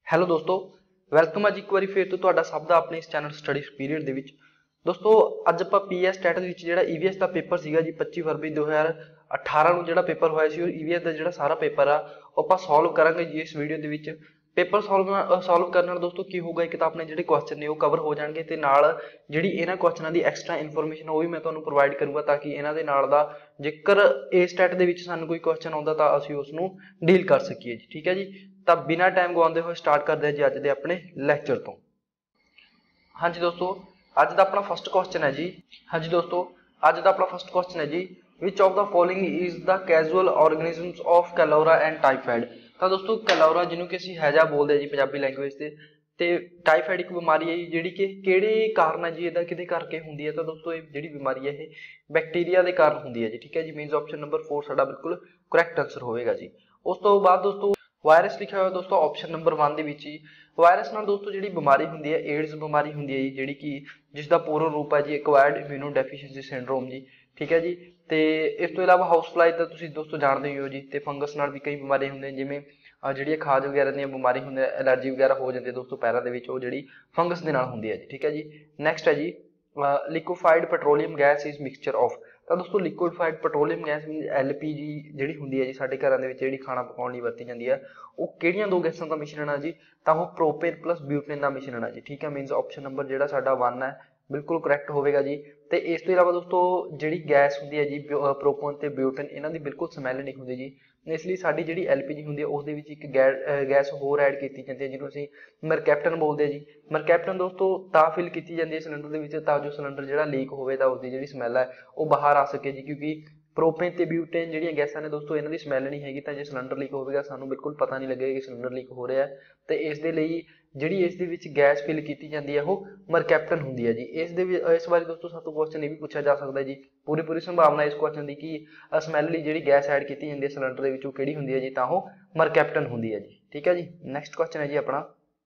Hello ਦੋਸਤੋ, welcome ਅੱਜ ਇੱਕ ਵਾਰੀ ਫਿਰ ਤੋਂ ਤੁਹਾਡਾ ਸਭ ਦਾ ਆਪਣੇ ਇਸ ਚੈਨਲ ਸਟੱਡੀ ਪੀਰੀਅਡ ਦੇ ਵਿੱਚ। ਦੋਸਤੋ ਅੱਜ ਆਪਾਂ ਪੀਐਸ ਸਟੈਟਸ ਵਿੱਚ ਜਿਹੜਾ ਈਵੀਐਸ ਦਾ ਪੇਪਰ ਸੀਗਾ ਜੀ 25 ਫਰਵਰੀ 2018 ਨੂੰ ਜਿਹੜਾ ਪੇਪਰ ਹੋਇਆ ਸੀ, ਉਹ ਈਵੀਐਸ ਦਾ ਜਿਹੜਾ ਸਾਰਾ ਪੇਪਰ ਆ ਉਹ ਆਪਾਂ ਸੋਲਵ ਕਰਾਂਗੇ ਜੀ ਇਸ ਵੀਡੀਓ ਦੇ ਵਿੱਚ। ਪੇਪਰ ਸੋਲਵ ਕਰਨ ਨਾਲ ਦੋਸਤੋ ਕੀ ਹੋਊਗਾ, ਇੱਕ ਤਾਂ ਆਪਣੇ ਜਿਹੜੇ ਕੁਐਸਚਨ ਨੇ ਉਹ ਕਵਰ ਹੋ ਜਾਣਗੇ ਤੇ ਨਾਲ ਜਿਹੜੀ ਇਹਨਾਂ ਕੁਐਸਚਨਾਂ ਦੀ ਐਕਸਟਰਾ ਇਨਫੋਰਮੇਸ਼ਨ ਉਹ ਵੀ ਮੈਂ ਤੁਹਾਨੂੰ ਪ੍ਰੋਵਾਈਡ ਕਰੂੰਗਾ, ਤਾਂ ਕਿ ਇਹਨਾਂ ਦੇ ਨਾਲ ਦਾ ਜੇਕਰ ਏ ਸਟੈਟ ਦੇ ਵਿੱਚ ਸਾਨੂੰ ਕੋਈ ਕੁਐਸਚਨ ਆਉਂਦਾ ਤਾਂ ਅਸੀਂ ਉਸ ਨੂੰ ਡੀਲ ਕਰ ਸਕੀਏ ਜੀ। ਠੀਕ ਹੈ ਜੀ, ਤਾਂ ਬਿਨਾਂ ਟਾਈਮ ਗਵਾਉਂਦੇ ਹੋਏ ਸਟਾਰਟ ਕਰਦੇ ਹਾਂ ਜੀ ਅੱਜ ਦੇ ਆਪਣੇ ਲੈਕਚਰ ਤੋਂ। ਹਾਂਜੀ ਦੋਸਤੋ, ਅੱਜ ਦਾ ਆਪਣਾ ਫਸਟ ਕੁਐਸਚਨ ਹੈ ਜੀ। ਹਾਂਜੀ ਦੋਸਤੋ, ਅੱਜ ਦਾ ਆਪਣਾ ਫਸਟ ਕੁਐਸਚਨ ਹੈ ਜੀ, which of the following is the causal organisms of cholera and typhoid। ਤਾਂ ਦੋਸਤੋ ਕੈਲੋਰਾ ਜਿਹਨੂੰ ਕਿ ਅਸੀਂ ਹੈਜਾ ਬੋਲਦੇ ਹਾਂ ਜੀ ਪੰਜਾਬੀ ਲੈਂਗੁਏਜ ਤੇ ਟਾਈਫਾਇਡ ਇੱਕ ਬਿਮਾਰੀ ਹੈ ਜੀ ਜਿਹੜੀ ਕਿ ਕਿਹੜੇ ਕਾਰਨ ਹੈ ਜੀ, ਇਹਦਾ ਕਿਹਦੇ ਕਰਕੇ ਹੁੰਦੀ ਹੈ। ਤਾਂ ਦੋਸਤੋ ਇਹ ਜਿਹੜੀ ਬਿਮਾਰੀ ਹੈ ਇਹ ਬੈਕਟੀਰੀਆ ਦੇ ਕਾਰਨ ਹੁੰਦੀ ਹੈ ਜੀ। ਠੀਕ ਹੈ ਜੀ, ਮੀਨਸ ਆਪਸ਼ਨ ਨੰਬਰ 4 ਸਾਡਾ ਬਿਲਕੁਲ ਕਰੈਕਟ ਆਨਸਰ ਹੋਵੇਗਾ ਜੀ। ਉਸ ਤੋਂ ਬਾਅਦ ਦੋਸਤੋ ਵਾਇਰਸ ਲਿਖਿਆ ਹੋਇਆ ਦੋਸਤੋ ਆਪਸ਼ਨ ਨੰਬਰ 1 ਦੇ ਵਿੱਚ ਹੀ। ਵਾਇਰਸ ਨਾਲ ਦੋਸਤੋ ਜਿਹੜੀ ਬਿਮਾਰੀ ਹੁੰਦੀ ਹੈ ਏਡਜ਼ ਬਿਮਾਰੀ ਹੁੰਦੀ ਹੈ ਜੀ, ਜਿਹੜੀ ਕਿ ਜਿਸ ਦਾ ਪੂਰਨ ਰੂਪ ਹੈ ਜੀ ਐਕਵਾਇਰਡ ਇਮਿਊਨੋ ਡੈਫੀਸ਼ੀਐਂਸੀ ਸਿੰਡਰੋਮ ਜੀ। ਠੀਕ ਹੈ ਜੀ, ਤੇ ਇਸ ਤੋਂ ਇਲਾਵਾ ਹਾਊਸ ਫਲਾਈ ਤਾਂ ਤੁਸੀਂ ਦੋਸਤੋ ਜਾਣਦੇ ਹੀ ਹੋ ਜੀ। ਤੇ ਫੰਗਸ ਨਾਲ ਵੀ ਕਈ ਬਿਮਾਰੀਆਂ ਹੁੰਦੀਆਂ, ਜਿਵੇਂ ਜਿਹੜੀਆਂ ਖਾਜ ਵਗੈਰਾ ਦੀਆਂ ਬਿਮਾਰੀ ਹੁੰਦੀਆਂ, ਐਲਰਜੀ ਵਗੈਰਾ ਹੋ ਜਾਂਦੀ ਹੈ ਦੋਸਤੋ ਪੈਰਾਂ ਦੇ ਵਿੱਚ, ਉਹ ਜਿਹੜੀ ਫੰਗਸ ਦੇ ਨਾਲ ਹੁੰਦੀ ਹੈ ਜੀ। ਠੀਕ ਹੈ ਜੀ, ਨੈਕਸਟ ਹੈ ਜੀ liquefied petroleum gas is mixture of. ਤਾਂ ਦੋਸਤੋ liquefied petroleum gas means LPG ਜਿਹੜੀ ਹੁੰਦੀ ਹੈ ਜੀ ਸਾਡੇ ਘਰਾਂ ਦੇ ਵਿੱਚ ਜਿਹੜੀ ਖਾਣਾ ਪਕਾਉਣ ਲਈ ਵਰਤੀ ਜਾਂਦੀ ਹੈ, ਉਹ ਕਿਹੜੀਆਂ ਦੋ ਗੈਸਾਂ ਦਾ ਮਿਸ਼ਰਣ ਹੈ ਜੀ। ਤਾਂ ਉਹ ਪ੍ਰੋਪੇਨ ਪਲੱਸ ਬਿਊਟੇਨ ਦਾ ਮਿਸ਼ਰਣ ਹੈ ਜੀ। ਠੀਕ ਹੈ, ਮੀਨਸ ਆਪਸ਼ਨ ਨੰਬਰ ਜਿਹੜਾ ਸਾਡਾ 1 ਹੈ ਬਿਲਕੁਲ ਕਰੈਕਟ ਹੋਵੇਗਾ ਜੀ। ਤੇ ਇਸ ਤੋਂ ਇਲਾਵਾ ਦੋਸਤੋ ਜਿਹੜੀ ਗੈਸ ਹੁੰਦੀ ਹੈ ਜੀ ਪ੍ਰੋਪੇਨ ਤੇ ਬਿਊਟੇਨ, ਇਹਨਾਂ ਦੀ ਬਿਲਕੁਲ ਸਮੈਲ ਨਹੀਂ ਹੁੰਦੀ ਜੀ। ਇਸ ਲਈ ਸਾਡੀ ਜਿਹੜੀ ਐਲਪੀਜੀ ਹੁੰਦੀ ਹੈ ਉਸ ਦੇ ਵਿੱਚ ਇੱਕ ਗੈਸ ਹੋਰ ਐਡ ਕੀਤੀ ਜਾਂਦੀ ਹੈ ਜਿਹਨੂੰ ਅਸੀਂ ਮਰਕੈਪਟਨ ਬੋਲਦੇ ਹਾਂ ਜੀ। ਮਰਕੈਪਟਨ ਦੋਸਤੋ ਤਾਂ ਫਿਲ ਕੀਤੀ ਜਾਂਦੀ ਹੈ ਸਿਲੰਡਰ ਦੇ ਵਿੱਚ ਤਾਂ ਜੋ ਸਿਲੰਡਰ ਜਿਹੜਾ ਲੀਕ ਹੋਵੇ ਤਾਂ ਉਸਦੀ ਜਿਹੜੀ ਸਮੈਲ ਹੈ ਉਹ ਬਾਹਰ ਆ ਸਕੇ ਜੀ, ਕਿਉਂਕਿ ਪ੍ਰੋਪੇਨ ਤੇ ਬਿਊਟੇਨ ਜਿਹੜੀਆਂ ਗੈਸਾਂ ਨੇ ਦੋਸਤੋ ਇਹਨਾਂ ਦੀ ਸਮੈਲ ਨਹੀਂ ਹੈਗੀ, ਤਾਂ ਜੇ ਸਿਲੰਡਰ ਲੀਕ ਹੋਵੇਗਾ ਸਾਨੂੰ ਬਿਲਕੁਲ ਪਤਾ ਨਹੀਂ ਲੱਗੇਗਾ ਕਿ ਸਿਲੰਡਰ ਲੀਕ ਹੋ ਰਿਹਾ ਹੈ। ਤੇ ਇਸ ਦੇ ਲਈ ਜਿਹੜੀ ਇਸ ਦੇ ਵਿੱਚ ਗੈਸ ਫਿਲ ਕੀਤੀ ਜਾਂਦੀ ਹੈ ਉਹ ਮਰਕੈਪਟਨ ਹੁੰਦੀ ਹੈ ਜੀ। ਇਸ ਬਾਰੇ ਦੋਸਤੋ ਸਭ ਤੋਂ ਕੁਐਸਚਨ ਇਹ ਵੀ ਪੁੱਛਿਆ ਜਾ ਸਕਦਾ ਜੀ, ਪੂਰੀ ਸੰਭਾਵਨਾ ਇਸ ਕੁਐਸਚਨ ਦੀ ਕਿ ਸਮੈਲ ਲਈ ਜਿਹੜੀ ਗੈਸ ਐਡ ਕੀਤੀ ਜਾਂਦੀ ਹੈ ਸਿਲੰਡਰ ਦੇ ਵਿੱਚ ਉਹ ਕਿਹੜੀ ਹੁੰਦੀ ਹੈ ਜੀ, ਤਾਂ ਉਹ ਮਰਕੈਪਟਨ ਹੁੰਦੀ ਹੈ ਜੀ। ਠੀਕ ਹੈ ਜੀ, ਨੈਕਸਟ ਕੁਐਸਚਨ ਹੈ ਜੀ ਆਪਣਾ,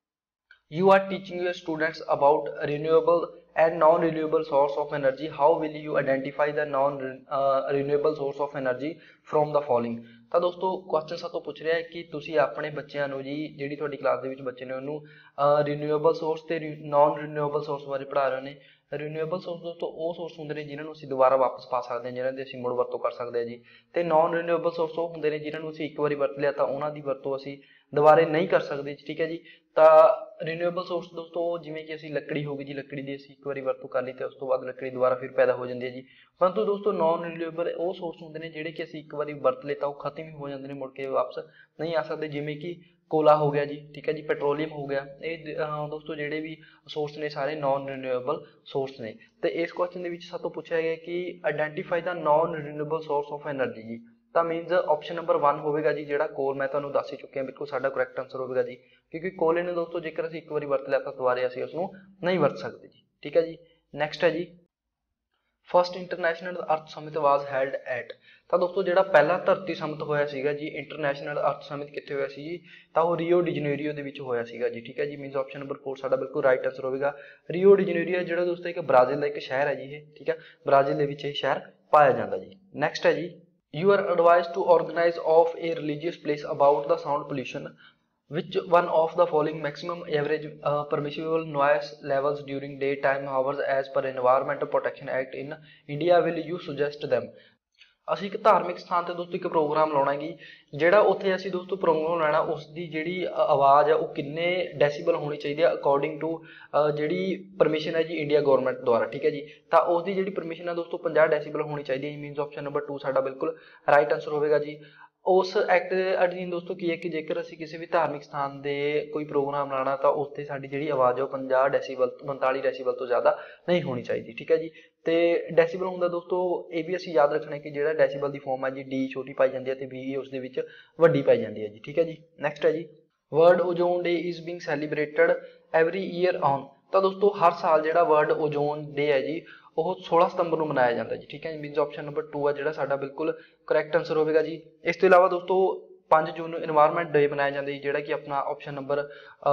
you are teaching your students about renewable and non-renewable source of energy, how will you identify the non-renewable source of energy from the following। ਤਾਂ ਦੋਸਤੋ ਕੁਐਸਚਨ ਸਾਤੋਂ ਪੁੱਛ ਰਿਹਾ ਹੈ ਕਿ ਤੁਸੀਂ ਆਪਣੇ ਬੱਚਿਆਂ ਨੂੰ ਜੀ, ਜਿਹੜੀ ਤੁਹਾਡੀ ਕਲਾਸ ਦੇ ਵਿੱਚ ਬੱਚੇ ਨੇ ਉਹਨੂੰ ਰੀਨਿਊਏਬਲ ਸੋਰਸ ਤੇ ਨਾਨ ਰੀਨਿਊਏਬਲ ਸੋਰਸ ਬਾਰੇ ਪੜ੍ਹਾ ਰਹੇ ਨੇ। ਰੀਨਿਊਏਬਲ ਸੋਰਸ ਦੋਸਤੋ ਉਹ ਸੋਰਸ ਹੁੰਦੇ ਨੇ ਜਿਨ੍ਹਾਂ ਨੂੰ ਅਸੀਂ ਦੁਬਾਰਾ ਵਾਪਸ ਪਾ ਸਕਦੇ ਹਾਂ, ਜਿਨ੍ਹਾਂ ਦੀ ਅਸੀਂ ਮੁੜ ਵਰਤੋਂ ਕਰ ਸਕਦੇ ਹਾਂ ਜੀ। ਤੇ ਨਾਨ ਰੀਨਿਊਏਬਲ ਸੋਰਸ ਉਹ ਹੁੰਦੇ ਨੇ ਜਿਨ੍ਹਾਂ ਨੂੰ ਅਸੀਂ ਇੱਕ ਵਾਰੀ ਵਰਤ ਲਿਆ ਤਾਂ ਉਹਨਾਂ ਦੀ ਵਰਤੋਂ ਅਸੀਂ ਦੁਬਾਰੇ ਨਹੀਂ ਕਰ ਸਕਦੇ। ਠੀਕ ਹੈ ਜੀ, ਤਾਂ ਰੀਨਿਊਏਬਲ ਸੋਰਸ ਦੋਸਤੋ ਜਿਵੇਂ ਕਿ ਅਸੀਂ ਲੱਕੜੀ ਹੋ ਗਈ ਜੀ, ਲੱਕੜੀ ਦੀ ਅਸੀਂ ਇੱਕ ਵਾਰੀ ਵਰਤੋਂ ਕਰ ਲਈ ਤੇ ਉਸ ਤੋਂ ਬਾਅਦ ਲੱਕੜੀ ਦੁਬਾਰਾ ਫਿਰ ਪੈਦਾ ਹੋ ਜਾਂਦੀ ਹੈ ਜੀ। ਪਰੰਤੂ ਦੋਸਤੋ ਨਾਨ ਰੀਨਿਊਏਬਲ ਉਹ ਸੋਰਸ ਹੁੰਦੇ ਨੇ ਜਿਹੜੇ ਕਿ ਅਸੀਂ ਇੱਕ ਵਾਰੀ ਵਰਤ ਲਏ ਤਾਂ ਉਹ ਖਤਮ ਹੀ ਹੋ ਜਾਂਦੇ ਨੇ, ਮੁੜ ਕੇ ਵਾਪਸ ਨਹੀਂ ਆ ਸਕਦੇ, ਜਿਵੇਂ ਕਿ ਕੋਲਾ ਹੋ ਗਿਆ ਜੀ। ਠੀਕ ਹੈ ਜੀ, ਪੈਟਰੋਲੀਅਮ ਹੋ ਗਿਆ, ਇਹ ਦੋਸਤੋ ਜਿਹੜੇ ਵੀ ਸੋਰਸ ਨੇ ਸਾਰੇ ਨਾਨ ਰੀਨਿਊਏਬਲ ਸੋਰਸ ਨੇ। ਤੇ ਇਸ ਕੁਐਸਚਨ ਦੇ ਵਿੱਚ ਸਾਤੋਂ ਪੁੱਛਿਆ ਗਿਆ ਕਿ identify the non renewable source of energy ਜੀ। ਤਾਂ ਮੀਨਸ ਆਪਸ਼ਨ ਨੰਬਰ 1 ਹੋਵੇਗਾ ਜੀ ਜਿਹੜਾ ਕੋਲ, ਮੈਂ ਤੁਹਾਨੂੰ ਦੱਸ ਹੀ ਚੁੱਕਿਆ, ਬਿਲਕੁਲ ਸਾਡਾ ਕਰੈਕਟ ਆਨਸਰ ਹੋਵੇਗਾ ਜੀ, ਕਿਉਂਕਿ ਕੋਲੇ ਨੇ ਦੋਸਤੋ ਜੇਕਰ ਅਸੀਂ ਇੱਕ ਵਾਰੀ ਵਰਤ ਲਿਆ ਤਾਂ ਦੁਬਾਰੇ ਅਸੀਂ ਉਸਨੂੰ ਨਹੀਂ ਵਰਤ ਸਕਦੇ ਜੀ। ਠੀਕ ਹੈ ਜੀ, ਨੈਕਸਟ ਹੈ ਜੀ first international earth summit was held at. ਤਾਂ ਦੋਸਤੋ ਜਿਹੜਾ ਪਹਿਲਾ ਧਰਤੀ ਸਮਿਟ ਹੋਇਆ ਸੀਗਾ ਜੀ ਇੰਟਰਨੈਸ਼ਨਲ ਅਰਥ ਸਮਿਟ ਕਿੱਥੇ ਹੋਇਆ ਸੀ ਜੀ, ਤਾਂ ਉਹ ਰੀਓ ਡੀ ਜਨੇਰੀਓ ਦੇ ਵਿੱਚ ਹੋਇਆ ਸੀਗਾ ਜੀ। ਠੀਕ ਹੈ ਜੀ, ਮੀਨਸ ਆਪਸ਼ਨ ਨੰਬਰ 4 ਸਾਡਾ ਬਿਲਕੁਲ ਰਾਈਟ ਆਨਸਰ ਹੋਵੇਗਾ। ਰੀਓ ਡੀ ਜਨੇਰੀਓ ਜਿਹੜਾ ਦੋਸਤੋ ਇੱਕ ਬ੍ਰਾਜ਼ੀਲ ਦਾ ਇੱਕ ਸ਼ਹਿਰ ਹੈ ਜੀ ਇਹ। ਠੀਕ ਹੈ, ਬ੍ਰਾਜ਼ੀਲ ਦੇ ਵਿੱਚ ਇਹ ਸ਼ਹਿਰ ਪਾਇਆ ਜਾਂਦਾ ਜੀ। ਨੈਕਸਟ ਹੈ ਜੀ you are advised to organize of a religious place about the sound pollution, which one of the following maximum average permissible noise levels during daytime hours as per Environmental Protection Act in India will you suggest them। ਅਸੀਂ ਇੱਕ ਧਾਰਮਿਕ ਸਥਾਨ ਤੇ ਦੋਸਤੋ ਇੱਕ programme ਲਾਉਣਾ ਜੀ, ਜਿਹੜਾ ਉੱਥੇ ਅਸੀਂ ਦੋਸਤੋ ਪ੍ਰੋਗਰਾਮ ਲੈਣਾ, ਉਸ ਦੀ ਜਿਹੜੀ ਆਵਾਜ਼ ਹੈ ਉਹ ਕਿੰਨੇ ਡੈਸੀਬਲ ਹੋਣੀ ਚਾਹੀਦੀ ਹੈ ਅਕੋਰਡਿੰਗ ਟੂ ਜਿਹੜੀ ਪਰਮਿਸ਼ਨ ਹੈ ਜੀ ਇੰਡੀਆ ਗਵਰਨਮੈਂਟ ਦੁਆਰਾ। ਠੀਕ ਹੈ ਜੀ, ਤਾਂ ਉਸ ਦੀ ਜਿਹੜੀ ਪਰਮਿਸ਼ਨ ਹੈ ਦੋਸਤੋ 50 ਡੈਸੀਬਲ ਹੋਣੀ ਚਾਹੀਦੀ ਹੈ। ਮੀਨਸ ਆਪਸ਼ਨ ਨੰਬਰ 2 ਸਾਡਾ ਬਿਲਕੁਲ ਰਾਈਟ ਆਨਸਰ ਹੋਵੇਗਾ ਜੀ। ਉਸ ਐਕਟ ਦੇ ਅਧੀਨ ਦੋਸਤੋ ਕੀ ਹੈ ਕਿ ਜੇਕਰ ਅਸੀਂ ਕਿਸੇ ਵੀ ਧਾਰਮਿਕ ਸਥਾਨ ਦੇ ਕੋਈ ਪ੍ਰੋਗਰਾਮ ਲਾਉਣਾ ਤਾਂ ਉੱਥੇ ਸਾਡੀ ਜਿਹੜੀ ਆਵਾਜ਼ ਹੈ ਉਹ 50 ਡੈਸੀਬਲ 45 ਡੈਸੀਬਲ ਤੋਂ ਜ਼ਿਆਦਾ ਨਹੀਂ ਹੋਣੀ ਚਾਹੀਦੀ। ਠੀਕ ਹੈ ਜੀ, ਤੇ ਡੈਸੀਬਲ ਹੁੰਦਾ ਦੋਸਤੋ ਇਹ ਵੀ ਅਸੀਂ ਯਾਦ ਰੱਖਣਾ ਕਿ ਜਿਹੜਾ ਡੈਸੀਬਲ ਦੀ ਫਾਰਮ ਹੈ ਜੀ ਡੀ ਛੋਟੀ ਪਾਈ ਜਾਂਦੀ ਹੈ ਤੇ ਵੀ ਉਸ ਦੇ ਵਿੱਚ ਵੱਡੀ ਪਾਈ ਜਾਂਦੀ ਹੈ ਜੀ। ਠੀਕ ਹੈ ਜੀ, ਨੈਕਸਟ ਹੈ ਜੀ world ozone day is being celebrated every year on. ਤਾਂ ਦੋਸਤੋ ਹਰ ਸਾਲ ਜਿਹੜਾ ਵਰਲਡ ਓਜ਼ੋਨ ਡੇ ਹੈ ਜੀ ਉਹ 16 ਸਤੰਬਰ ਨੂੰ ਮਨਾਇਆ ਜਾਂਦਾ ਜੀ। ਠੀਕ ਹੈ, ਮੀਨਸ ਆਪਸ਼ਨ ਨੰਬਰ 2 ਹੈ ਜਿਹੜਾ ਸਾਡਾ ਬਿਲਕੁਲ ਕਰੈਕਟ ਆਨਸਰ ਹੋਵੇਗਾ ਜੀ। ਇਸ ਤੋਂ ਇਲਾਵਾ ਦੋਸਤੋ 5 ਜੂਨ ਨੂੰ ਇਨਵਾਇਰਨਮੈਂਟ ਡੇ ਮਨਾਇਆ ਜਾਂਦਾ ਜੀ, ਜਿਹੜਾ ਕਿ ਆਪਣਾ ਆਪਸ਼ਨ ਨੰਬਰ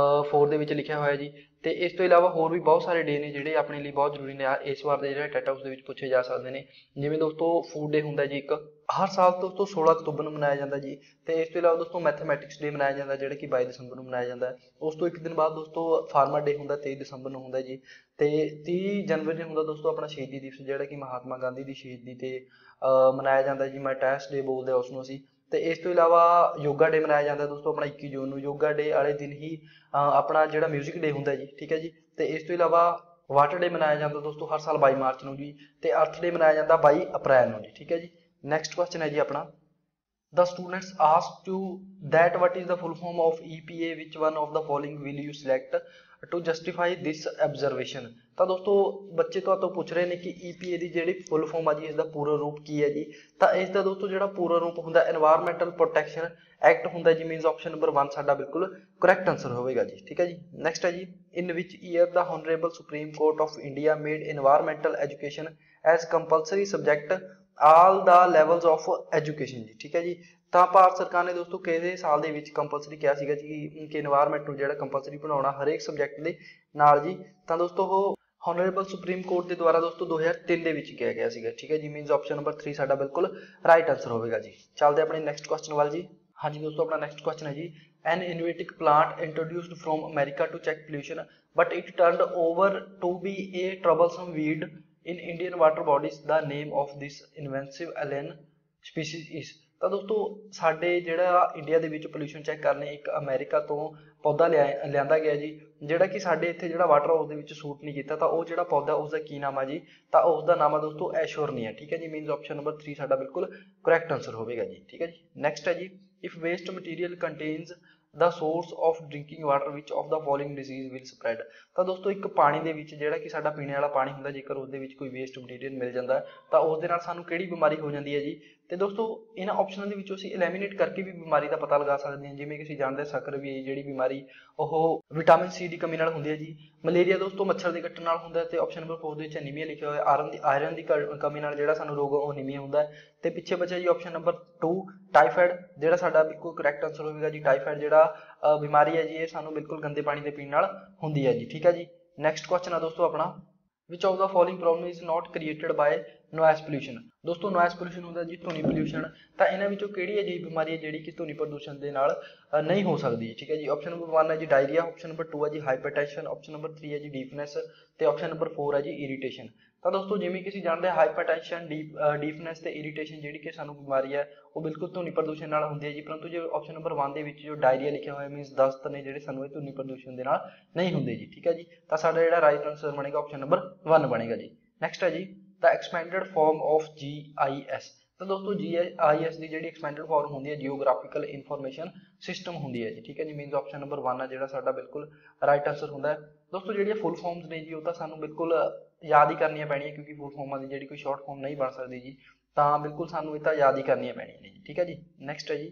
4 ਦੇ ਵਿੱਚ ਲਿਖਿਆ ਹੋਇਆ ਜੀ। ਤੇ ਇਸ ਤੋਂ ਇਲਾਵਾ ਹੋਰ ਵੀ ਬਹੁਤ ਸਾਰੇ ਡੇ ਨੇ ਜਿਹੜੇ ਆਪਣੇ ਲਈ ਬਹੁਤ ਜ਼ਰੂਰੀ ਨੇ, ਇਸ ਵਾਰ ਦੇ ਜਿਹੜੇ ਟੈਟ ਹਾਊਸ ਦੇ ਵਿੱਚ ਪੁੱਛੇ ਜਾ ਸਕਦੇ ਨੇ। ਜਿਵੇਂ ਦੋਸਤੋ ਫੂਡ ਡੇ ਹੁੰਦਾ ਜੀ ਇੱਕ, ਹਰ ਸਾਲ ਦੋਸਤੋ 16 ਅਕਤੂਬਰ ਨੂੰ ਮਨਾਇਆ ਜਾਂਦਾ ਜੀ। ਤੇ ਇਸ ਤੋਂ ਇਲਾਵਾ ਦੋਸਤੋ ਮੈਥਮੈਟਿਕਸ ਡੇ ਮਨਾਇਆ ਜਾਂਦਾ, ਜਿਹੜਾ ਕਿ 22 ਦਸੰਬਰ ਨੂੰ ਮਨਾਇਆ ਜਾਂਦਾ। ਉਸ ਤੋਂ ਇੱਕ ਦਿਨ ਬਾਅਦ ਦੋਸਤੋ ਫਾਰਮਰ ਡੇ ਹੁੰਦਾ, 23 ਦਸੰਬਰ ਨੂੰ ਹੁੰਦਾ ਜੀ। ਤੇ 30 ਜਨਵਰੀ ਨੂੰ ਹੁੰਦਾ ਦੋਸਤੋ ਆਪਣਾ ਸ਼ਹੀਦੀ ਦਿਵਸ, ਜਿਹੜਾ ਕਿ ਮਹਾਤਮਾ ਗਾਂਧੀ ਦੀ ਸ਼ਹੀਦੀ ਤੇ ਮਨਾਇਆ ਜਾਂਦਾ ਜੀ, ਮੈਟੈਸ ਡੇ ਬੋਲਦੇ ਆ ਉਸਨੂੰ ਅਸੀਂ। ਤੇ ਇਸ ਤੋਂ ਇਲਾਵਾ ਯੋਗਾ ਡੇ ਮਨਾਇਆ ਜਾਂਦਾ ਦੋਸਤੋ ਆਪਣਾ 21 ਜੂਨ ਨੂੰ। ਯੋਗਾ ਡੇ ਵਾਲੇ ਦਿਨ ਹੀ ਆਪਣਾ ਜਿਹੜਾ ਮਿਊਜ਼ਿਕ ਡੇ ਹੁੰਦਾ ਜੀ, ਠੀਕ ਹੈ ਜੀ। ਤੇ ਇਸ ਤੋਂ ਇਲਾਵਾ ਵਾਟਰ ਡੇ ਮਨਾਇਆ ਜਾਂਦਾ ਦੋਸਤੋ ਹਰ ਸਾਲ 22 ਮਾਰਚ ਨੂੰ ਜੀ। ਤੇ ਅਰਥ ਡੇ ਮਨਾਇਆ ਜਾਂਦਾ 22 ਅਪ੍ਰੈਲ ਨੂੰ ਜੀ, ਠੀਕ ਹੈ ਜੀ। ਨੈਕਸਟ ਕੁਐਸਚਨ ਹੈ ਜੀ ਆਪਣਾ, the students asked to that what is the full form of EPA, which one of the following will you select to justify this observation। ਤਾਂ ਦੋਸਤੋ ਬੱਚੇ ਤੋਂ ਪੁੱਛ ਰਹੇ ਨੇ ਕਿ EPA ਦੀ ਜਿਹੜੀ ਫੁੱਲ ਫਾਰਮ ਆ ਜੀ, ਇਸ ਦਾ ਪੂਰਾ ਰੂਪ ਕੀ ਹੈ ਜੀ। ਤਾਂ ਇਸ ਦਾ ਦੋਸਤੋ ਜਿਹੜਾ ਪੂਰਾ ਰੂਪ ਹੁੰਦਾ ਐਨਵਾਇਰਨਮੈਂਟਲ ਪ੍ਰੋਟੈਕਸ਼ਨ ਐਕਟ ਹੁੰਦਾ ਜੀ। ਮੀਨਸ ਆਪਸ਼ਨ ਨੰਬਰ 1 ਸਾਡਾ ਬਿਲਕੁਲ ਕਰੈਕਟ ਆਨਸਰ ਹੋਵੇਗਾ ਜੀ, ਠੀਕ ਹੈ ਜੀ। ਨੈਕਸਟ ਹੈ ਜੀ, in which year the honourable Supreme Court of India made environmental education as compulsory subject all the levels of education ਜੀ, ਠੀਕ ਹੈ ਜੀ। ਤਾਂ ਭਾਰਤ ਸਰਕਾਰ ਨੇ ਦੋਸਤੋ ਕਿਹੜੇ ਸਾਲ ਦੇ ਵਿੱਚ ਕੰਪਲਸਰੀ ਕਿਹਾ ਸੀਗਾ ਜੀ ਕਿ ਇਨਵਾਇਰਨਮੈਂਟ ਨੂੰ ਜਿਹੜਾ ਕੰਪਲਸਰੀ ਬਣਾਉਣਾ ਹਰੇਕ ਸਬਜੈਕਟ ਦੇ ਨਾਲ ਜੀ। ਤਾਂ ਦੋਸਤੋ ਉਹ ਹੋਨਰੇਬਲ ਸੁਪਰੀਮ ਕੋਰਟ ਦੇ ਦੁਆਰਾ ਦੋਸਤੋ 2003 ਦੇ ਵਿੱਚ ਕਿਹਾ ਗਿਆ ਸੀਗਾ, ਠੀਕ ਹੈ ਜੀ। ਮੀਨਸ ਆਪਸ਼ਨ ਨੰਬਰ 3 ਸਾਡਾ ਬਿਲਕੁਲ ਰਾਈਟ ਆਨਸਰ ਹੋਵੇਗਾ ਜੀ। ਚੱਲਦੇ ਆਪਣੇ ਨੈਕਸਟ ਕੁਐਸਚਨ ਵੱਲ ਜੀ। ਹਾਂਜੀ ਦੋਸਤੋ ਆਪਣਾ ਨੈਕਸਟ ਕੁਐਸਚਨ ਹੈ ਜੀ, an innovative plant introduced from America to check pollution but it turned over to be a troublesome weed in Indian water bodies, the name of this invasive alien species is। ਤਾਂ ਦੋਸਤੋ ਸਾਡੇ ਜਿਹੜਾ India ਦੇ ਵਿੱਚ pollution check ਕਰਨੇ ਇੱਕ America ਤੋਂ ਪੌਦਾ ਲਿਆਂਦਾ ਗਿਆ ਜੀ, ਜਿਹੜਾ ਕਿ ਸਾਡੇ ਇੱਥੇ ਜਿਹੜਾ ਵਾਟਰ ਹਾਊਸ ਦੇ ਵਿੱਚ ਸੂਟ ਨਹੀਂ ਕੀਤਾ। ਤਾਂ ਉਹ ਜਿਹੜਾ ਪੌਦਾ ਉਸਦਾ ਕੀ ਨਾਮ ਆ ਜੀ, ਤਾਂ ਉਸ ਦਾ ਨਾਮ ਆ ਦੋਸਤੋ ਐਸ਼ੋਰਨੀਆ, ਠੀਕ ਹੈ ਜੀ। ਮੀਨਸ ਆਪਸ਼ਨ ਨੰਬਰ 3 ਸਾਡਾ ਬਿਲਕੁਲ ਕਰੈਕਟ ਆਨਸਰ ਹੋਵੇਗਾ ਜੀ, ਠੀਕ ਹੈ ਜੀ। ਨੈਕਸਟ ਹੈ ਜੀ, if waste material contains the source of drinking water which of the following disease will spread। ਤਾਂ ਦੋਸਤੋ ਇੱਕ ਪਾਣੀ ਦੇ ਵਿੱਚ ਜਿਹੜਾ ਕਿ ਸਾਡਾ ਪੀਣੇ ਵਾਲਾ ਪਾਣੀ ਹੁੰਦਾ, ਜੇਕਰ ਉਸ ਦੇ ਵਿੱਚ ਕੋਈ ਵੇਸਟ ਮਟੀਰੀਅਲ ਮਿਲ ਜਾਂਦਾ ਤਾਂ ਉਸ ਦੇ ਨਾਲ ਸਾਨੂੰ ਕਿਹੜੀ ਬਿਮਾਰੀ ਹੋ ਜਾਂਦੀ ਹੈ ਜੀ। ਤੇ ਦੋਸਤੋ ਇਹਨਾਂ ਆਪਸ਼ਨਾਂ ਦੇ ਵਿੱਚੋਂ ਅਸੀਂ ਐਲੀਮੀਨੇਟ ਕਰਕੇ ਵੀ ਬਿਮਾਰੀ ਦਾ ਪਤਾ ਲਗਾ ਸਕਦੇ ਹਾਂ। ਜਿਵੇਂ ਕਿ ਅਸੀਂ ਜਾਣਦੇ ਸ਼ੱਕਰ ਵੀ ਜਿਹੜੀ ਬਿਮਾਰੀ ਉਹ ਵਿਟਾਮਿਨ ਸੀ ਦੀ ਕਮੀ ਨਾਲ ਹੁੰਦੀ ਹੈ ਜੀ। ਮਲੇਰੀਆ ਦੋਸਤੋ ਮੱਛਰ ਦੇ ਕੱਟਣ ਨਾਲ ਹੁੰਦਾ ਤੇ ਆਪਸ਼ਨ ਨੰਬਰ 4 ਦੇ ਵਿੱਚ ਐਨੀਮੀਆ ਲਿਖਿਆ ਹੋਇਆ, ਆਇਰਨ ਦੀ ਕਮੀ ਨਾਲ ਜਿਹੜਾ ਸਾਨੂੰ ਰੋਗ ਉਹ ਐਨੀਮੀਆ ਹੁੰਦਾ ਹੈ। ਤੇ ਪਿੱਛੇ ਬਚਿਆ ਜੀ ਆਪਸ਼ਨ ਨੰਬਰ 2 ਟਾਈਫਾਇਡ, ਜਿਹੜਾ ਸਾਡਾ ਬਿਲਕੁਲ ਕਰੈਕਟ ਆਨਸਰ ਹੋਵੇਗਾ ਜੀ। ਟਾਈਫਾਇਡ ਜਿਹੜਾ ਬਿਮਾਰੀ ਹੈ ਜੀ, ਇਹ ਸਾਨੂੰ ਬਿਲਕੁਲ ਗੰਦੇ ਪਾਣੀ ਦੇ ਪੀਣ ਨਾਲ ਹੁੰਦੀ ਹੈ ਜੀ, ਠੀਕ ਹੈ ਜੀ। ਨੈਕਸਟ ਕੁਐਸਚਨ ਆ ਦੋਸਤੋ ਆਪਣਾ, which of the following problem is not created by noise pollution। ਦੋਸਤੋ noise pollution ਹੁੰਦਾ ਜੀ ਧੁਨੀ ਪ੍ਰਦੂਸ਼ਣ। ਤਾਂ ਇਹਨਾਂ ਵਿੱਚੋਂ ਕਿਹੜੀ ਅਜਿਹੀ ਬਿਮਾਰੀ ਹੈ ਜਿਹੜੀ ਕਿ ਧੁਨੀ ਪ੍ਰਦੂਸ਼ਣ ਦੇ ਨਾਲ ਨਹੀਂ ਹੋ ਸਕਦੀ, ਠੀਕ ਹੈ ਜੀ। ਆਪਸ਼ਨ ਨੰਬਰ 1 ਹੈ ਜੀ ਡਾਇਰੀਆ, ਆਪਸ਼ਨ ਨੰਬਰ 2 ਹੈ ਜੀ ਹਾਈਪਰਟੈਂਸ਼ਨ, ਆਪਸ਼ਨ ਨੰਬਰ 3 ਹੈ ਜੀ ਡੀਫਨੈਸ ਤੇ ਆਪਸ਼ਨ ਨੰਬਰ 4 ਹੈ ਜੀ ਇਰੀਟੇਸ਼ਨ। ਤਾਂ ਦੋਸਤੋ ਜਿਵੇਂ ਕਿ ਅਸੀਂ ਜਾਣਦੇ ਹਾਂ ਹਾਈਪਰਟੈਂਸ਼ਨ, ਡੀਫਨੈਸ ਤੇ ਇਰੀਟੇਸ਼ਨ ਜਿਹੜੀ ਕਿ ਸਾਨੂੰ ਬਿਮਾਰੀ ਹੈ ਉਹ ਬਿਲਕੁਲ ਧੁਨੀ ਪ੍ਰਦੂਸ਼ਣ ਨਾਲ ਹੁੰਦੀ ਹੈ ਜੀ। ਪਰੰਤੂ ਜੋ ਆਪਸ਼ਨ ਨੰਬਰ 1 ਦੇ ਵਿੱਚ ਜੋ ਡਾਇਰੀਆ ਲਿਖਿਆ ਹੋਇਆ ਮੀਨਸ ਦਸਤ ਨੇ ਜਿਹੜੇ ਸਾਨੂੰ ਇਹ ਧੁਨੀ ਪ੍ਰਦੂਸ਼ਣ ਦੇ ਨਾਲ ਨਹੀਂ ਹੁੰਦੇ ਜੀ, ਠੀਕ ਹੈ ਜੀ। ਤਾਂ ਸਾਡਾ ਜਿਹੜਾ ਰਾਈਟ ਆਨਸਰ ਬਣੇਗਾ ਆਪਸ਼ਨ ਨੰਬਰ 1 ਬਣੇਗਾ ਜੀ। ਨੈਕਸਟ ਹੈ ਜੀ, the expanded form of GIS। ਤਾਂ ਦੋਸਤੋ GIS ਦੀ ਜਿਹੜੀ ਐਕਸਪੈਂਡਡ ਫਾਰਮ ਹੁੰਦੀ ਹੈ ਜਿਓਗ੍ਰਾਫਿਕਲ ਇਨਫੋਰਮੇਸ਼ਨ ਸਿਸਟਮ ਹੁੰਦੀ ਹੈ ਜੀ, ਠੀਕ ਹੈ ਜੀ। ਮੀਨਸ ਆਪਸ਼ਨ ਨੰਬਰ 1 ਹੈ ਜਿਹੜਾ ਸਾਡਾ ਬਿਲਕੁਲ ਰਾਈਟ ਆਨਸਰ ਹੁੰਦਾ ਹੈ। ਦੋਸਤੋ ਜਿਹੜੀਆਂ ਫੁੱਲ ਫਾਰਮਸ ਨੇ ਜੀ ਉਹ ਤਾਂ ਸਾਨੂੰ ਬਿਲਕੁਲ ਯਾਦ ਹੀ ਕਰਨੀਆਂ ਪੈਣੀਆਂ, ਕਿਉਂਕਿ ਫੁੱਲ ਫਾਰਮਾਂ ਦੀ ਜਿਹੜੀ ਕੋਈ ਸ਼ਾਰਟ ਫਾਰਮ ਨਹੀਂ ਬਣ ਸਕਦੀ ਜੀ। ਤਾਂ ਬਿਲਕੁਲ ਸਾਨੂੰ ਇਹ ਤਾਂ ਯਾਦ ਹੀ ਕਰਨੀਆਂ ਪੈਣੀਆਂ ਨੇ ਜੀ, ਠੀਕ ਹੈ ਜੀ। ਨੈਕਸਟ ਹੈ ਜੀ,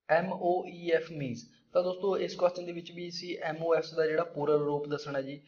MOEF ਮੀਨਸ। ਤਾਂ ਦੋਸਤੋ ਇਸ ਕੁਐਸਚਨ ਦੇ ਵਿੱਚ ਵੀ ਅਸੀਂ MOS ਦਾ ਜਿਹੜਾ ਪੂਰਾ ਰੂਪ ਦੱਸਣਾ ਜੀ।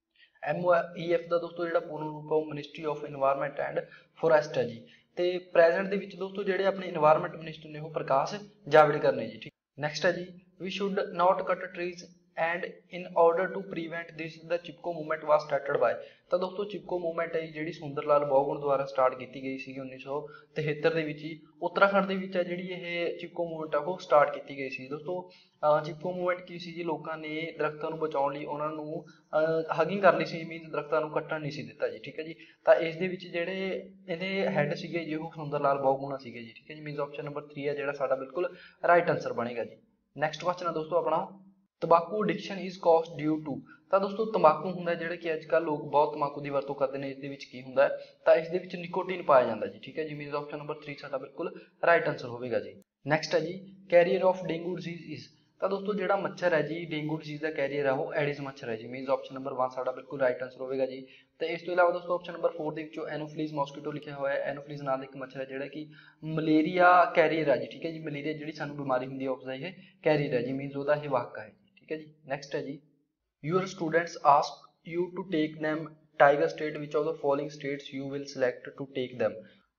MOEF ਦਾ ਦੋਸਤੋ ਜਿਹੜਾ ਪੂਰਨ ਰੂਪ ਹੈ ਉਹ ministry of environment and forest ਹੈ ਜੀ। ਤੇ ਪ੍ਰੈਜ਼ੈਂਟ ਦੇ ਵਿੱਚ ਦੋਸਤੋ ਜਿਹੜੇ ਆਪਣੇ ਇਨਵਾਇਰਨਮੈਂਟ ਮਿਨਿਸਟਰ ਨੇ ਉਹ ਪ੍ਰਕਾਸ਼ ਜਾਵੜੇਕਰ ਨੇ ਜੀ, ਠੀਕ। ਨੈਕਸਟ ਹੈ ਜੀ, ਵੀ should not cut trees and in order to prevent this the chipko movement was started by। ਤਾਂ ਦੋਸਤੋ ਚਿਪਕੋ ਮੂਵਮੈਂਟ ਹੈ ਜਿਹੜੀ ਸੁੰਦਰ ਲਾਲ ਬਹੁਗੁਣ ਦੁਆਰਾ ਸਟਾਰਟ ਕੀਤੀ ਗਈ ਸੀ 1973 ਦੇ ਵਿੱਚ ਹੀ। ਉੱਤਰਾਖੰਡ ਦੇ ਵਿੱਚ ਹੈ ਜਿਹੜੀ ਇਹ ਚਿਪਕੋ ਮੂਵਮੈਂਟ ਆ ਉਹ ਸਟਾਰਟ ਕੀਤੀ ਗਈ ਸੀ ਦੋਸਤੋ। ਚਿਪਕੋ ਮੂਵਮੈਂਟ ਕੀ ਸੀ ਜੀ, ਲੋਕਾਂ ਨੇ ਦਰਖਤਾਂ ਨੂੰ ਬਚਾਉਣ ਲਈ ਉਹਨਾਂ ਨੂੰ ਹਗਿੰਗ ਕਰਨੀ ਸੀ, ਮੀਨਸ ਦਰਖਤਾਂ ਨੂੰ ਕੱਟਣ ਨਹੀਂ ਸੀ ਦਿੱਤਾ ਜੀ, ਠੀਕ ਹੈ ਜੀ। ਤਾਂ ਇਸ ਦੇ ਵਿੱਚ ਜਿਹੜੇ ਇਹਦੇ ਹੈੱਡ ਸੀਗੇ ਜੀ ਉਹ ਸੁੰਦਰ ਲਾਲ ਬਹੁਗੁਣਾ ਸੀਗੇ ਜੀ, ਠੀਕ ਹੈ ਜੀ। ਮੀਨਸ ਆਪਸ਼ਨ ਨੰਬਰ 3 ਹੈ ਜਿਹੜਾ ਸਾਡਾ ਬਿਲਕੁਲ ਰਾਈਟ ਆਨਸਰ ਬਣੇਗਾ ਜੀ। ਨੈਕਸਟ ਕੁਐਸਚਨ ਹੈ ਦੋਸਤੋ ਆਪਣਾ, ਤੰਬਾਕੂ addiction is caused due to. ਤਾਂ ਦੋਸਤੋ ਤੰਬਾਕੂ ਹੁੰਦਾ ਜਿਹੜਾ ਕਿ ਅੱਜ ਕੱਲ੍ਹ ਲੋਕ ਬਹੁਤ ਤੰਬਾਕੂ ਦੀ ਵਰਤੋਂ ਕਰਦੇ ਨੇ। ਇਸ ਦੇ ਵਿੱਚ ਕੀ ਹੁੰਦਾ ਹੈ, ਤਾਂ ਇਸ ਦੇ ਵਿੱਚ ਨਿਕੋਟੀਨ ਪਾਇਆ ਜਾਂਦਾ ਜੀ, ਠੀਕ ਹੈ ਜੀ। ਮੀਨਸ ਆਪਸ਼ਨ ਨੰਬਰ 3 ਸਾਡਾ ਬਿਲਕੁਲ ਰਾਈਟ ਆਨਸਰ ਹੋਵੇਗਾ ਜੀ। ਨੈਕਸਟ ਹੈ ਜੀ, carrier of dengue disease is. ਤਾਂ ਦੋਸਤੋ ਜਿਹੜਾ ਮੱਛਰ ਹੈ ਜੀ ਡੇਂਗੂ ਡਿਜ਼ੀਜ਼ ਦਾ ਕੈਰੀਅਰ ਹੈ ਉਹ ਐਡਿਸ ਮੱਛਰ ਹੈ ਜੀ। ਮੀਨਸ ਆਪਸ਼ਨ ਨੰਬਰ 1 ਸਾਡਾ ਬਿਲਕੁਲ ਰਾਈਟ ਆਨਸਰ ਹੋਵੇਗਾ ਜੀ। ਤੇ ਇਸ ਤੋਂ ਇਲਾਵਾ ਦੋਸਤੋ ਆਪਸ਼ਨ ਨੰਬਰ 4 ਦੇ ਵਿੱਚੋਂ ਐਨੋਫਿਲੀਜ਼ ਮੋਸਕੀਟੋ ਲਿਖਿਆ ਹੋਇਆ ਹੈ। ਐਨੋਫਿਲੀਜ਼ ਨਾਂ ਦਾ ਇੱਕ ਮੱਛਰ ਹੈ ਜਿਹੜਾ ਕਿ ਮਲੇਰੀਆ ਕੈਰੀਅਰ ਹੈ ਜੀ, ਠੀਕ ਹੈ ਜੀ। ਮਲੇਰੀਆ ਜਿਹੜੀ ਸਾਨੂੰ ਬਿਮਾਰੀ ਹੁੰਦੀ ਹੈ ਉਸਦਾ ਇਹ ਕੈਰੀਅਰ ਹੈ ਜੀ, ਮੀਨਸ ਉਹਦਾ ਇਹ ਵਾਹਕ ਹੈ ਜੀ, ਠੀਕ ਹੈ ਜੀ। ਨੈਕਸਟ ਹੈ ਜੀ, your students ask you to take them tiger state, which of the following states you will select to take them।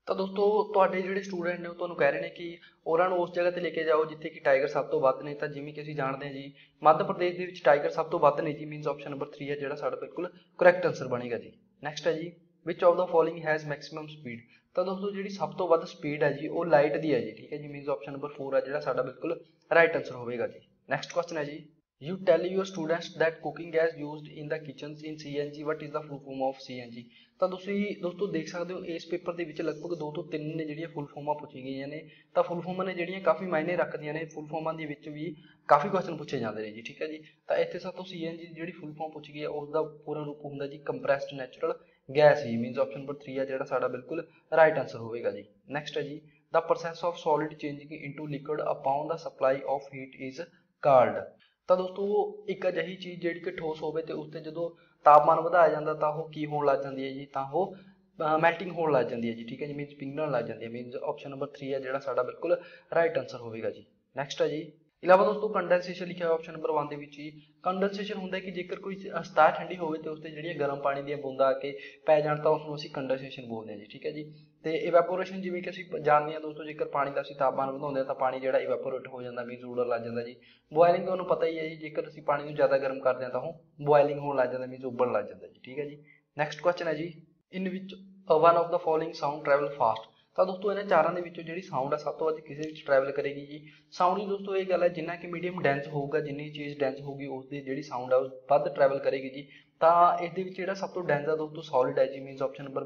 ਤਾਂ ਦੋਸਤੋ ਤੁਹਾਡੇ ਜਿਹੜੇ ਸਟੂਡੈਂਟ ਨੇ ਉਹ ਤੁਹਾਨੂੰ ਕਹਿ ਰਹੇ ਨੇ ਕਿ ਉਹਨਾਂ ਨੂੰ ਉਸ ਜਗ੍ਹਾ ਤੇ ਲੈ ਕੇ ਜਾਓ ਜਿੱਥੇ ਕਿ ਟਾਈਗਰ ਸਭ ਤੋਂ ਵੱਧ ਨੇ। ਤਾਂ ਜਿਵੇਂ ਕਿ ਅਸੀਂ ਜਾਣਦੇ ਹਾਂ ਜੀ ਮੱਧ ਪ੍ਰਦੇਸ਼ ਦੇ ਵਿੱਚ ਟਾਈਗਰ ਸਭ ਤੋਂ ਵੱਧ ਨੇ ਜੀ, ਮੀਨਸ ਆਪਸ਼ਨ ਨੰਬਰ 3 ਹੈ ਜਿਹੜਾ ਸਾਡਾ ਬਿਲਕੁਲ ਕਰੈਕਟ ਆਨਸਰ ਬਣੇਗਾ ਜੀ। ਨੈਕਸਟ ਹੈ ਜੀ which of the following has maximum speed. ਤਾਂ ਦੋਸਤੋ ਜਿਹੜੀ ਸਭ ਤੋਂ ਵੱਧ ਸਪੀਡ ਹੈ ਜੀ ਉਹ ਲਾਈਟ ਦੀ ਹੈ ਜੀ, ਠੀਕ ਹੈ ਜੀ, ਮੀਨਸ ਆਪਸ਼ਨ ਨੰਬਰ 4 ਹੈ ਜਿਹੜਾ ਸਾਡਾ ਬਿਲਕੁਲ ਰਾਈਟ ਆਨਸਰ ਹੋਵੇਗਾ ਜੀ। ਨੈਕਸਟ ਕੁਐਸਚਨ ਹੈ ਜੀ You tell your students that cooking gas used in the kitchens in CNG, what is the full form of CNG? ਤਾਂ ਤੁਸੀਂ ਦੋਸਤੋ ਦੇਖ ਸਕਦੇ ਹੋ ਇਸ ਪੇਪਰ ਦੇ ਵਿੱਚ ਲਗਭਗ 2 ਤੋਂ 3 ਨੇ ਜਿਹੜੀਆਂ ਫੁੱਲ ਫਾਰਮਾਂ ਪੁੱਛੀਆਂ ਗਈਆਂ ਨੇ। ਤਾਂ ਫੁੱਲ ਫਾਰਮਾਂ ਨੇ ਜਿਹੜੀਆਂ ਕਾਫੀ ਮਾਇਨੇ ਰੱਖਦੀਆਂ ਨੇ, ਫੁੱਲ ਫਾਰਮਾਂ ਦੇ ਵਿੱਚ ਵੀ ਕਾਫੀ ਕੁਐਸਚਨ ਪੁੱਛੇ ਜਾਂਦੇ ਨੇ ਜੀ, ਠੀਕ ਹੈ ਜੀ। ਤਾਂ ਇੱਥੇ ਸਾਤੋਂ CNG ਦੀ ਜਿਹੜੀ ਫੁੱਲ ਫਾਰਮ ਪੁੱਛੀ ਗਈ ਹੈ ਉਸ ਦਾ ਪੂਰਾ ਰੂਪ ਹੁੰਦਾ ਜੀ ਕੰਪਰੈਸਡ ਨੈਚੁਰਲ ਗੈਸ ਹੀ, ਮੀਨਸ ਆਪਸ਼ਨ ਨੰਬਰ 3 ਹੈ ਜਿਹੜਾ ਸਾਡਾ ਬਿਲਕੁਲ ਰਾਈਟ ਆਨਸਰ ਹੋਵੇਗਾ ਜੀ। ਨੈਕਸਟ ਹੈ ਜੀ the process of solid changing into liquid upon the supply of heat is called। ਤਾਂ ਦੋਸਤੋ ਇੱਕ ਅਜਿਹੀ ਚੀਜ਼ ਜਿਹੜੀ ਕਿ ਠੋਸ ਹੋਵੇ ਤੇ ਉਸ ਤੇ ਜਦੋਂ ਤਾਪਮਾਨ ਵਧਾਇਆ ਜਾਂਦਾ ਤਾਂ ਉਹ ਕੀ ਹੋਣ ਲੱਗ ਜਾਂਦੀ ਹੈ ਜੀ, ਤਾਂ ਉਹ ਮੈਲਟਿੰਗ ਹੋਣ ਲੱਗ ਜਾਂਦੀ ਹੈ ਜੀ, ਠੀਕ ਹੈ ਜੀ, ਮੀਨਸ ਪਿਘਲਣ ਲੱਗ ਜਾਂਦੀ ਹੈ, ਮੀਨਸ ਆਪਸ਼ਨ ਨੰਬਰ 3 ਹੈ ਜਿਹੜਾ ਸਾਡਾ ਬਿਲਕੁਲ ਰਾਈਟ ਆਨਸਰ ਹੋਵੇਗਾ ਜੀ। ਨੈਕਸਟ ਹੈ ਜੀ ਇਲਾਵਾ ਦੋਸਤੋ ਕੰਡੈਂਸੇਸ਼ਨ ਲਿਖਿਆ ਹੋਇਆ ਆਪਸ਼ਨ ਨੰਬਰ 1 ਦੇ ਵਿੱਚ ਹੀ। ਕੰਡੈਂਸੇਸ਼ਨ ਹੁੰਦਾ ਕਿ ਜੇਕਰ ਕੋਈ ਸਤਹ ਠੰਡੀ ਹੋਵੇ ਤੇ ਉਸ ਤੇ ਜਿਹੜੀਆਂ ਗਰਮ ਪਾਣੀ ਦੀਆਂ ਬੂੰਦਾਂ ਆ ਕੇ ਪੈ ਜਾਣ ਤਾਂ ਉਸ ਨੂੰ ਅਸੀਂ ਕੰਡੈਂਸੇਸ਼ਨ ਬੋਲਦੇ ਹਾਂ ਜੀ, ਠੀਕ ਹੈ ਜੀ। ਤੇ ਇਵੈਪੋਰੇਸ਼ਨ ਜਿਵੇਂ ਕਿ ਅਸੀਂ ਜਾਣਦੇ ਹਾਂ ਦੋਸਤੋ ਜੇਕਰ ਪਾਣੀ ਦਾ ਅਸੀਂ ਤਾਪਮਾਨ ਵਧਾਉਂਦੇ ਹਾਂ ਤਾਂ ਪਾਣੀ ਜਿਹੜਾ ਇਵੈਪੋਰੇਟ ਹੋ ਜਾਂਦਾ, ਮੀਨਸ ਉੱਡਣ ਲੱਗ ਜਾਂਦਾ ਜੀ। ਬੋਇਲਿੰਗ ਤੁਹਾਨੂੰ ਪਤਾ ਹੀ ਹੈ ਜੀ, ਜੇਕਰ ਅਸੀਂ ਪਾਣੀ ਨੂੰ ਜ਼ਿਆਦਾ ਗਰਮ ਕਰਦੇ ਹਾਂ ਤਾਂ ਉਹ ਬੋਇਲਿੰਗ ਹੋਣ ਲੱਗ ਜਾਂਦਾ, ਮੀਨਸ ਉੱਬਲਣ ਲੱਗ ਜਾਂਦਾ ਜੀ, ਠੀਕ ਹੈ ਜੀ। ਨੈਕਸਟ ਕੁਐਸਚਨ ਹੈ ਜੀ in which one of the following sound travel fast. ਤਾਂ ਦੋਸਤੋ ਇਹਨਾਂ ਚਾਰਾਂ ਦੇ ਵਿੱਚੋਂ ਜਿਹੜੀ ਸਾਊਂਡ ਹੈ ਸਭ ਤੋਂ ਵੱਧ ਕਿਸੇ ਵਿੱਚ ਟਰੈਵਲ ਕਰੇਗੀ ਜੀ। ਸਾਊਂਡ ਦੀ ਦੋਸਤੋ ਇਹ ਗੱਲ ਹੈ ਜਿੰਨਾ ਕਿ ਮੀਡੀਅਮ ਡੈਂਸ ਹੋਊਗਾ, ਜਿੰਨੀ ਚੀਜ਼ ਡੈਂਸ ਹੋਊਗੀ ਉਸ ਦੀ ਜਿਹੜੀ ਸਾਊਂਡ ਹੈ ਉਹ ਵੱਧ ਟਰੈਵਲ ਕਰੇਗੀ ਜੀ। ਤਾਂ ਇਸ ਦੇ ਵਿੱਚ ਜਿਹੜਾ ਸਭ ਤੋਂ ਡੈਂਸ ਹੈ ਦੋਸਤੋ ਸੋਲਿਡ ਹੈ ਜੀ, ਮੀਨਸ ਆਪਸ਼ਨ ਨੰਬਰ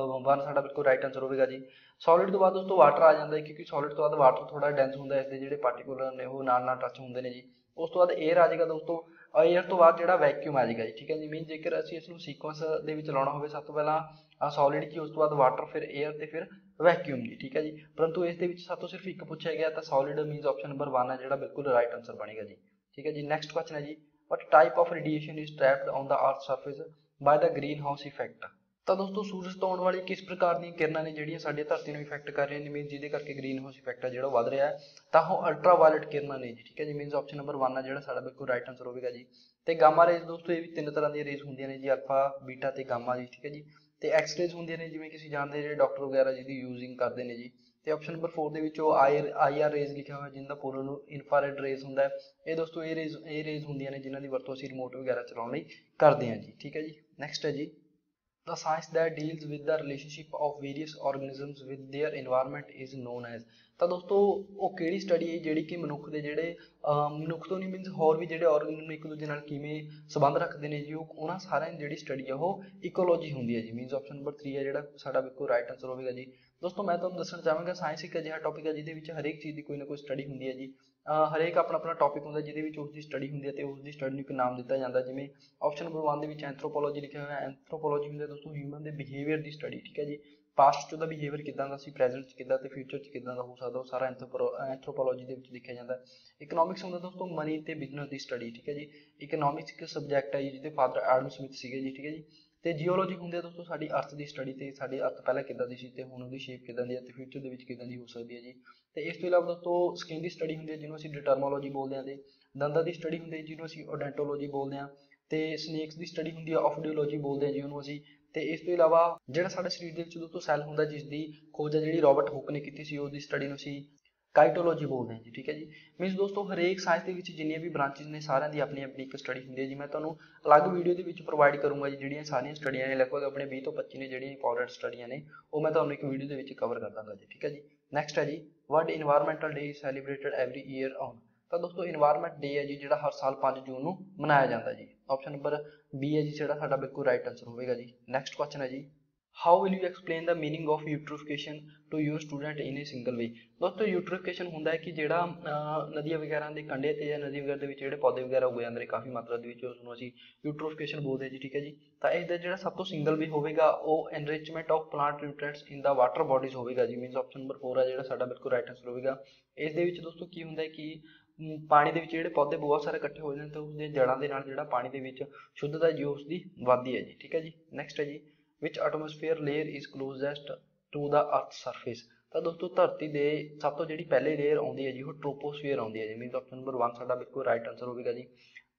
1 ਸਾਡਾ ਬਿਲਕੁਲ ਰਾਈਟ ਆਨਸਰ ਹੋਵੇਗਾ ਜੀ। ਸੋਲਿਡ ਤੋਂ ਬਾਅਦ ਦੋਸਤੋ ਵਾਟਰ ਆ ਜਾਂਦਾ ਹੈ ਕਿਉਂਕਿ ਸੋਲਿਡ ਤੋਂ ਬਾਅਦ ਵਾਟਰ ਥੋੜਾ ਡੈਂਸ ਹੁੰਦਾ, ਇਸ ਦੇ ਜਿਹੜੇ ਪਾਰਟੀਕੂਲਰ ਨੇ ਉਹ ਨਾਲ ਨਾਲ ਟੱਚ ਹੁੰਦੇ ਨੇ ਜੀ। ਉਸ ਤੋਂ ਬਾਅਦ 에ਅਰ ਆ ਜਾਏਗਾ ਦੋਸਤੋ, 에ਅਰ ਤੋਂ ਬਾਅਦ ਜਿਹੜਾ ਵੈਕਿਊਮ ਆ ਜਾਏਗਾ ਜੀ, ਠੀਕ ਹੈ ਜੀ। ਮੀਨ ਜੇਕਰ ਅਸੀਂ ਇਸ ਨੂੰ ਸੀਕੁਐਂਸ ਦੇ ਵਿੱਚ ਲਾਉਣਾ ਹੋਵੇ ਸਭ ਤੋਂ ਪਹਿਲਾਂ ਸੋਲਿਡ ਕੀ, ਉਸ ਤੋਂ ਬਾਅਦ ਵਾਟਰ, ਫਿਰ 에ਅਰ ਤੇ ਫਿਰ ਵੈਕਿਊਮ ਜੀ, ਠੀਕ ਹੈ ਜੀ। ਪਰੰਤੂ ਇਸ ਦੇ ਵਿੱਚ ਸਾਤੋਂ ਸਿਰਫ ਇੱਕ ਪੁੱਛਿਆ ਗਿਆ ਤਾਂ ਸੋਲਿਡ ਮੀਨਸ ਆਪਸ਼ਨ ਨੰਬਰ 1 ਹੈ ਜਿਹੜਾ ਬਿਲਕੁਲ ਰਾਈਟ ਆਨਸਰ ਬਣੇਗਾ ਜੀ, ਠੀਕ ਹੈ ਜੀ। ਨੈਕਸਟ ਕੁਐਸਚਨ ਹੈ ਜੀ what type of radiation is trapped on the earth surface by the greenhouse effect। ਤਾਂ ਦੋਸਤੋ ਸੂਰਜ ਤੋਂ ਆਉਣ ਵਾਲੀ ਕਿਸ ਪ੍ਰਕਾਰ ਦੀਆਂ ਕਿਰਨਾਂ ਨੇ ਜਿਹੜੀਆਂ ਸਾਡੀ ਧਰਤੀ ਨੂੰ ਇਫੈਕਟ ਕਰ ਰਹੀਆਂ ਨੇ, ਮੀਨਸ ਜਿਹਦੇ ਕਰਕੇ ਗ੍ਰੀਨ ਹਾਊਸ ਇਫੈਕਟ ਹੈ ਜਿਹੜਾ ਵੱਧ ਰਿਹਾ ਹੈ, ਤਾਂ ਉਹ ਅਲਟਰਾ ਵਾਇਲਟ ਕਿਰਨਾਂ ਨੇ ਜੀ, ਠੀਕ ਹੈ ਜੀ। ਮੀਨਸ ਆਪਸ਼ਨ ਨੰਬਰ 1 ਹੈ ਜਿਹੜਾ ਸਾਡਾ ਬਿਲਕੁਲ ਰਾਈਟ ਆਨਸਰ ਹੋਵੇਗਾ ਜੀ। ਤੇ ਗਾਮਾ ਰੇਜ਼ ਦੋਸਤੋ ਇਹ ਵੀ 3 ਤਰ੍ਹਾਂ ਦੀਆਂ ਰੇਜ਼ ਹੁੰਦੀਆਂ ਨੇ ਜੀ, ਅਲਫਾ, ਬੀਟਾ ਤੇ ਗਾਮਾ ਜੀ, ਠੀਕ ਹੈ ਜੀ। ਤੇ ਐਕਸ ਰੇਜ਼ ਹੁੰਦੀਆਂ ਨੇ ਜਿਵੇਂ ਕਿ ਅਸੀਂ ਜਾਣਦੇ ਜਿਹੜੇ ਡਾਕਟਰ ਵਗੈਰਾ ਜਿਹਦੀ ਯੂਜ਼ਿੰਗ ਕਰਦੇ ਨੇ ਜੀ। ਤੇ ਆਪਸ਼ਨ ਨੰਬਰ 4 ਦੇ ਵਿੱਚ ਉਹ ਆਈ ਆਰ ਰੇਜ਼ ਲਿਖਿਆ ਹੋਇਆ ਜਿਹਦਾ ਪੂਰਾ ਨੂੰ ਇਨਫਰਾਰੈਡ ਰੇਜ਼ ਹੁੰਦਾ ਹੈ। ਇਹ ਦੋਸਤੋ ਇਹ ਰੇਜ਼ ਹੁੰਦੀਆਂ ਨੇ ਜਿਨ੍ਹਾਂ ਦੀ ਵਰਤੋਂ ਅਸੀਂ ਰਿਮੋਟ ਵਗੈਰਾ ਚਲਾਉਣ ਲਈ ਕਰਦੇ ਹਾਂ ਜੀ, ਠੀਕ ਹੈ ਜੀ। ਨੈਕਸਟ ਹੈ ਜੀ the science that deals with the relationship of various organisms with their environment is known as। ਤਾਂ ਦੋਸਤੋ ਉਹ ਕਿਹੜੀ ਸਟੱਡੀ ਹੈ ਜਿਹੜੀ ਕਿ ਮਨੁੱਖ ਦੇ ਜਿਹੜੇ ਮਨੁੱਖ ਤੋਂ ਨਹੀਂ ਮੀਨਸ ਹੋਰ ਵੀ ਜਿਹੜੇ ਆਰਗੈਨਿਜ਼ਮ ਇੱਕ ਦੂਜੇ ਨਾਲ ਕਿਵੇਂ ਸੰਬੰਧ ਰੱਖਦੇ ਨੇ ਜੀ, ਉਹ ਉਹਨਾਂ ਸਾਰਿਆਂ ਦੀ ਜਿਹੜੀ ਸਟੱਡੀ ਹੈ ਉਹ ਇਕੋਲੋਜੀ ਹੁੰਦੀ ਹੈ ਜੀ। ਮੀਨਸ ਆਪਸ਼ਨ ਨੰਬਰ 3 ਹੈ ਜਿਹੜਾ ਸਾਡਾ ਬਿਲਕੁਲ ਰਾਈਟ ਆਨਸਰ ਹੋਵੇਗਾ ਜੀ। ਦੋਸਤੋ ਮੈਂ ਤੁਹਾਨੂੰ ਦੱਸਣਾ ਚਾਹਾਂਗਾ ਸਾਇੰਸ ਇੱਕ ਅਜਿਹਾ ਟੌਪਿਕ ਹੈ ਜਿਹਦੇ ਵਿੱਚ ਹਰੇਕ ਚੀਜ਼ ਦੀ ਕੋਈ ਨਾ ਕੋਈ ਸਟੱਡੀ ਹੁੰਦੀ ਹੈ ਜੀ। ਹਰੇਕ ਆਪਣਾ ਆਪਣਾ ਟੌਪਿਕ ਹੁੰਦਾ ਜਿਹਦੇ ਵਿੱਚ ਉਸ ਦੀ ਸਟੱਡੀ ਹੁੰਦੀ ਹੈ ਤੇ ਉਸ ਦੀ ਸਟੱਡੀ ਨੂੰ ਇੱਕ ਨਾਮ ਦਿੱਤਾ ਜਾਂਦਾ, ਜਿਵੇਂ ਆਪਸ਼ਨ ਨੰਬਰ 1 ਦੇ ਵਿੱਚ ਐਂਥਰੋਪੋਲੋਜੀ ਲਿਖਿਆ ਹੋਇਆ। ਐਂਥਰੋਪੋਲੋਜੀ ਹੁੰਦਾ ਦੋਸਤੋ ਹਿਊਮਨ ਦੇ ਬਿਹੇਵੀਅਰ ਦੀ ਸਟੱਡੀ, ਠੀਕ ਹੈ ਜੀ। ਪਾਸਟ 'ਚ ਉਹਦਾ ਬਿਹੇਵੀਅਰ ਕਿੱਦਾਂ ਦਾ ਸੀ, ਪ੍ਰੈਜ਼ੈਂਟ 'ਚ ਕਿੱਦਾਂ ਤੇ ਫਿਊਚਰ 'ਚ ਕਿੱਦਾਂ ਦਾ ਹੋ ਸਕਦਾ, ਉਹ ਸਾਰਾ ਐਂਥਰੋਪੋਲੋਜੀ ਦੇ ਵਿੱਚ ਲਿਖਿਆ ਜਾਂਦਾ। ਇਕਨੋਮਿਕਸ ਹੁੰਦਾ ਦੋਸਤੋ ਮਨੀ ਤੇ ਬਿਜ਼ਨਸ ਦੀ ਸਟੱਡੀ, ਠੀਕ ਹੈ ਜੀ। ਇਕਨੋਮਿਕਸ ਇੱਕ ਸਬਜੈਕਟ ਹੈ ਜੀ ਜਿਹਦੇ ਫਾਦਰ ਐਡਮ ਸਮਿਥ ਸੀਗੇ ਜੀ, ਠੀਕ ਹੈ ਜੀ। ਤੇ ਜੀਓਲੋਜੀ ਹੁੰਦੀ ਹੈ ਦੋਸਤੋ ਸਾਡੀ ਅਰਥ ਦੀ ਸਟੱਡੀ, ਤੇ ਸਾਡੀ ਅਰਥ ਪਹਿਲਾਂ ਕਿੱਦਾਂ ਦੀ ਸੀ ਤੇ ਹੁਣ ਉਹਦੀ ਸ਼ੇਪ ਕਿੱਦਾਂ ਦੀ ਹੈ ਤੇ ਫਿਊਚਰ ਦੇ ਵਿੱਚ ਕਿੱਦਾਂ ਦੀ ਹੋ ਸਕਦੀ ਹੈ ਜੀ। ਤੇ ਇਸ ਤੋਂ ਇਲਾਵਾ ਦੋਸਤੋ ਸਕਿਨ ਦੀ ਸਟੱਡੀ ਹੁੰਦੀ ਹੈ ਜਿਹਨੂੰ ਅਸੀਂ ਡਿਟਰਮੋਲੋਜੀ ਬੋਲਦੇ ਹਾਂ, ਤੇ ਦੰਦਾਂ ਦੀ ਸਟੱਡੀ ਹੁੰਦੀ ਹੈ ਜਿਹਨੂੰ ਅਸੀਂ ਓਡੈਂਟੋਲੋਜੀ ਬੋਲਦੇ ਹਾਂ, ਤੇ ਸਨੇਕਸ ਦੀ ਸਟੱਡੀ ਹੁੰਦੀ ਹੈ ਆਫਡੀਓਲੋਜੀ ਬੋਲਦੇ ਹਾਂ ਜੀ ਉਹਨੂੰ ਅਸੀਂ। ਤੇ ਇਸ ਤੋਂ ਇਲਾਵਾ ਜਿਹੜਾ ਸਾਡੇ ਸਰੀਰ ਦੇ ਵਿੱਚ ਦੋਸਤੋ ਸੈੱਲ ਹੁੰਦਾ ਜਿਸ ਦੀ ਖੋਜ ਹੈ ਜਿਹੜੀ ਰਾਬਰਟ ਹੁੱਕ ਨੇ ਕੀਤੀ ਸੀ, ਉਹਦੀ ਸਟੱਡੀ ਨੂੰ ਅਸੀਂ ਕਾਈਟੋਲੋਜੀ ਬੋਲਦੇ ਹਾਂ ਜੀ, ਠੀਕ ਹੈ ਜੀ। ਮੀਨਸ ਦੋਸਤੋ ਹਰੇਕ ਸਾਇੰਸ ਦੇ ਵਿੱਚ ਜਿੰਨੀਆਂ ਵੀ ਬ੍ਰਾਂਚਿਸ ਨੇ ਸਾਰਿਆਂ ਦੀ ਆਪਣੀ ਆਪਣੀ ਇੱਕ ਸਟੱਡੀ ਹੁੰਦੀ ਹੈ ਜੀ। ਮੈਂ ਤੁਹਾਨੂੰ ਅਲੱਗ ਵੀਡੀਓ ਦੇ ਵਿੱਚ ਪ੍ਰੋਵਾਈਡ ਕਰੂੰਗਾ ਜੀ ਜਿਹੜੀਆਂ ਸਾਰੀਆਂ ਸਟੱਡੀਆਂ ਨੇ, ਲਗਭਗ ਆਪਣੇ 20 ਤੋਂ 25 ਨੇ ਜਿਹੜੀਆਂ ਇੰਪੋਰਟੈਂਟ ਸਟੱਡੀਆਂ ਨੇ, ਉਹ ਮੈਂ ਤੁਹਾਨੂੰ ਇੱਕ ਵੀਡੀਓ ਦੇ ਵਿੱਚ ਕਵਰ ਕਰ ਦਾਂਗਾ ਜੀ, ਠੀਕ ਹੈ ਜੀ। ਨੈਕਸਟ ਹੈ ਜੀ world environmental day celebrated every year on. ਤਾਂ ਦੋਸਤੋ ਇਨਵਾਇਰਮੈਂਟ ਡੇ ਹੈ ਜੀ ਜਿਹੜਾ ਹਰ ਸਾਲ 5 ਜੂਨ ਨੂੰ ਮਨਾਇਆ ਜਾਂਦਾ ਜੀ। ਆਪਸ਼ਨ ਨੰਬਰ ਬੀ ਹੈ ਜੀ ਜਿਹੜਾ ਸਾਡਾ ਬਿਲਕੁਲ ਰਾਈਟ ਆਨਸਰ ਹੋਵੇਗਾ ਜੀ। ਨੈਕਸਟ ਕੁਐਸਚਨ ਹੈ ਜੀ how will you explain the meaning of eutrophication to your student in a single way। ਦੋਸਤੋ eutrophication ਹੁੰਦਾ ਹੈ ਕਿ ਜਿਹੜਾ ਨਦੀਆਂ ਵਗੈਰਾ ਦੇ ਕੰਢੇ ਤੇ ਜਾਂ ਨਦੀ ਵਗੈਰਾ ਦੇ ਵਿੱਚ ਜਿਹੜੇ ਪੌਦੇ ਵਗੈਰਾ ਉੱਗ ਜਾਂਦੇ ਨੇ ਕਾਫੀ ਮਾਤਰਾ ਦੇ ਵਿੱਚ, ਉਸ ਨੂੰ ਅਸੀਂ eutrophication ਬੋਲਦੇ ਹਾਂ ਜੀ, ਠੀਕ ਹੈ ਜੀ। ਤਾਂ ਇਸ ਦਾ ਜਿਹੜਾ ਸਭ ਤੋਂ ਸਿੰਗਲ ਵੀ ਹੋਵੇਗਾ ਉਹ enrichment of plant nutrients in the water bodies ਹੋਵੇਗਾ ਜੀ। ਮੀਨਸ ਆਪਸ਼ਨ ਨੰਬਰ 4 ਹੈ ਜਿਹੜਾ ਸਾਡਾ ਬਿਲਕੁਲ ਰਾਈਟ ਆਨਸਰ ਹੋਵੇਗਾ। ਇਸ ਦੇ ਵਿੱਚ ਦੋਸਤੋ ਕੀ ਹੁੰਦਾ ਹੈ ਕਿ ਪਾਣੀ ਦੇ ਵਿੱਚ ਜਿਹੜੇ ਪੌਦੇ ਬਹੁਤ ਸਾਰੇ ਇਕੱਠੇ ਹੋ ਜਾਂਦੇ ਤੇ ਉਸਦੇ ਜੜ੍ਹਾਂ ਦੇ ਨਾਲ ਜਿਹੜਾ ਪਾਣੀ ਦੇ ਵਿੱਚ ਸ਼ੁੱਧਤਾ ਜੀ ਉਸਦੀ ਵੱਧਦੀ ਹੈ ਜੀ, ਠੀਕ ਹੈ ਜੀ। ਨੈਕਸਟ ਹੈ ਜੀ which atmosphere layer is closest to the earth surface। ਤਾਂ ਦੋਸਤੋ ਧਰਤੀ ਦੇ ਸਭ ਤੋਂ ਜਿਹੜੀ ਪਹਿਲੀ ਲੇਅਰ ਆਉਂਦੀ ਹੈ ਜੀ ਉਹ ਟ੍ਰੋਪੋਸਫੀਅਰ ਆਉਂਦੀ ਹੈ ਜੀ। ਮੀਨਸ ਆਪਸ਼ਨ ਨੰਬਰ 1 ਸਾਡਾ ਬਿਲਕੁਲ ਰਾਈਟ ਆਨਸਰ ਹੋਵੇਗਾ ਜੀ।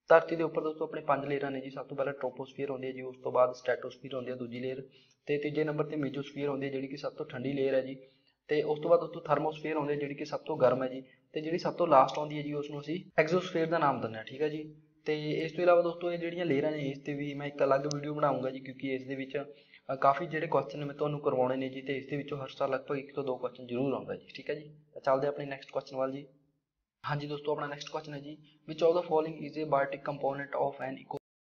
ਧਰਤੀ ਦੇ ਉੱਪਰ ਦੋਸਤੋ ਆਪਣੇ 5 ਲੇਅਰਾਂ ਨੇ ਜੀ। ਸਭ ਤੋਂ ਪਹਿਲਾਂ ਟ੍ਰੋਪੋਸਫੀਅਰ ਹੁੰਦੀ ਹੈ ਜੀ, ਉਸ ਤੋਂ ਬਾਅਦ ਸਟ੍ਰੈਟੋਸਫੀਅਰ ਹੁੰਦੀ ਹੈ ਦੂਜੀ ਲੇਅਰ, ਤੇ ਤੀਜੇ ਨੰਬਰ ਤੇ ਮੇਜੋਸਫੀਅਰ ਹੁੰਦੀ ਹੈ ਜਿਹੜੀ ਕਿ ਸਭ ਤੋਂ ਠੰਡੀ ਲੇਅਰ ਹੈ ਜੀ। ਤੇ ਉਸ ਤੋਂ ਬਾਅਦ ਦੋਸਤੋ ਥਰਮੋਸਫੀਅਰ ਹੁੰਦੀ ਹੈ ਜਿਹੜੀ ਕਿ ਸਭ ਤੋਂ ਗਰਮ ਹੈ ਜੀ। ਤੇ ਜਿਹੜੀ ਸਭ ਤੋਂ ਲਾਸਟ ਆਉਂਦੀ ਹੈ ਜੀ ਉਸ ਨੂੰ ਅਸੀਂ ਐਗਜ਼ੋਸਫੀਅਰ ਦਾ ਨਾਮ ਦਿੰਦੇ ਹਾਂ, ਠੀਕ ਹੈ ਜੀ। ਤੇ ਇਸ ਤੋਂ ਇਲਾਵਾ ਦੋਸਤੋ ਇਹ ਜਿਹੜੀਆਂ ਲੇਅਰਾਂ ਨੇ ਇਸ ਤੇ ਵੀ ਮੈਂ ਇੱਕ ਅਲੱਗ ਵੀਡੀਓ ਬਣਾਉਂਗਾ ਜੀ, ਕਿਉਂਕਿ ਇਸ ਦੇ ਵਿੱਚ ਕਾਫੀ ਜਿਹੜੇ ਕੁਐਸਚਨ ਨੇ ਮੈਂ ਤੁਹਾਨੂੰ ਕਰਵਾਉਣੇ ਨੇ ਜੀ, ਤੇ ਇਸ ਦੇ ਵਿੱਚੋਂ ਹਰ ਸਾਲ ਲਗਭਗ 1 ਤੋਂ 2 ਕੁਐਸਚਨ ਜ਼ਰੂਰ ਆਉਂਦਾ ਜੀ, ਠੀਕ ਹੈ ਜੀ। ਤਾਂ ਚੱਲਦੇ ਆਪਣੇ ਨੈਕਸਟ ਕੁਐਸਚਨ ਵੱਲ ਜੀ। ਹਾਂਜੀ ਦੋਸਤੋ, ਆਪਣਾ ਨੈਕਸਟ ਕੁਐਸਚਨ ਹੈ ਜੀ, which of the following is a biotic component of an eco.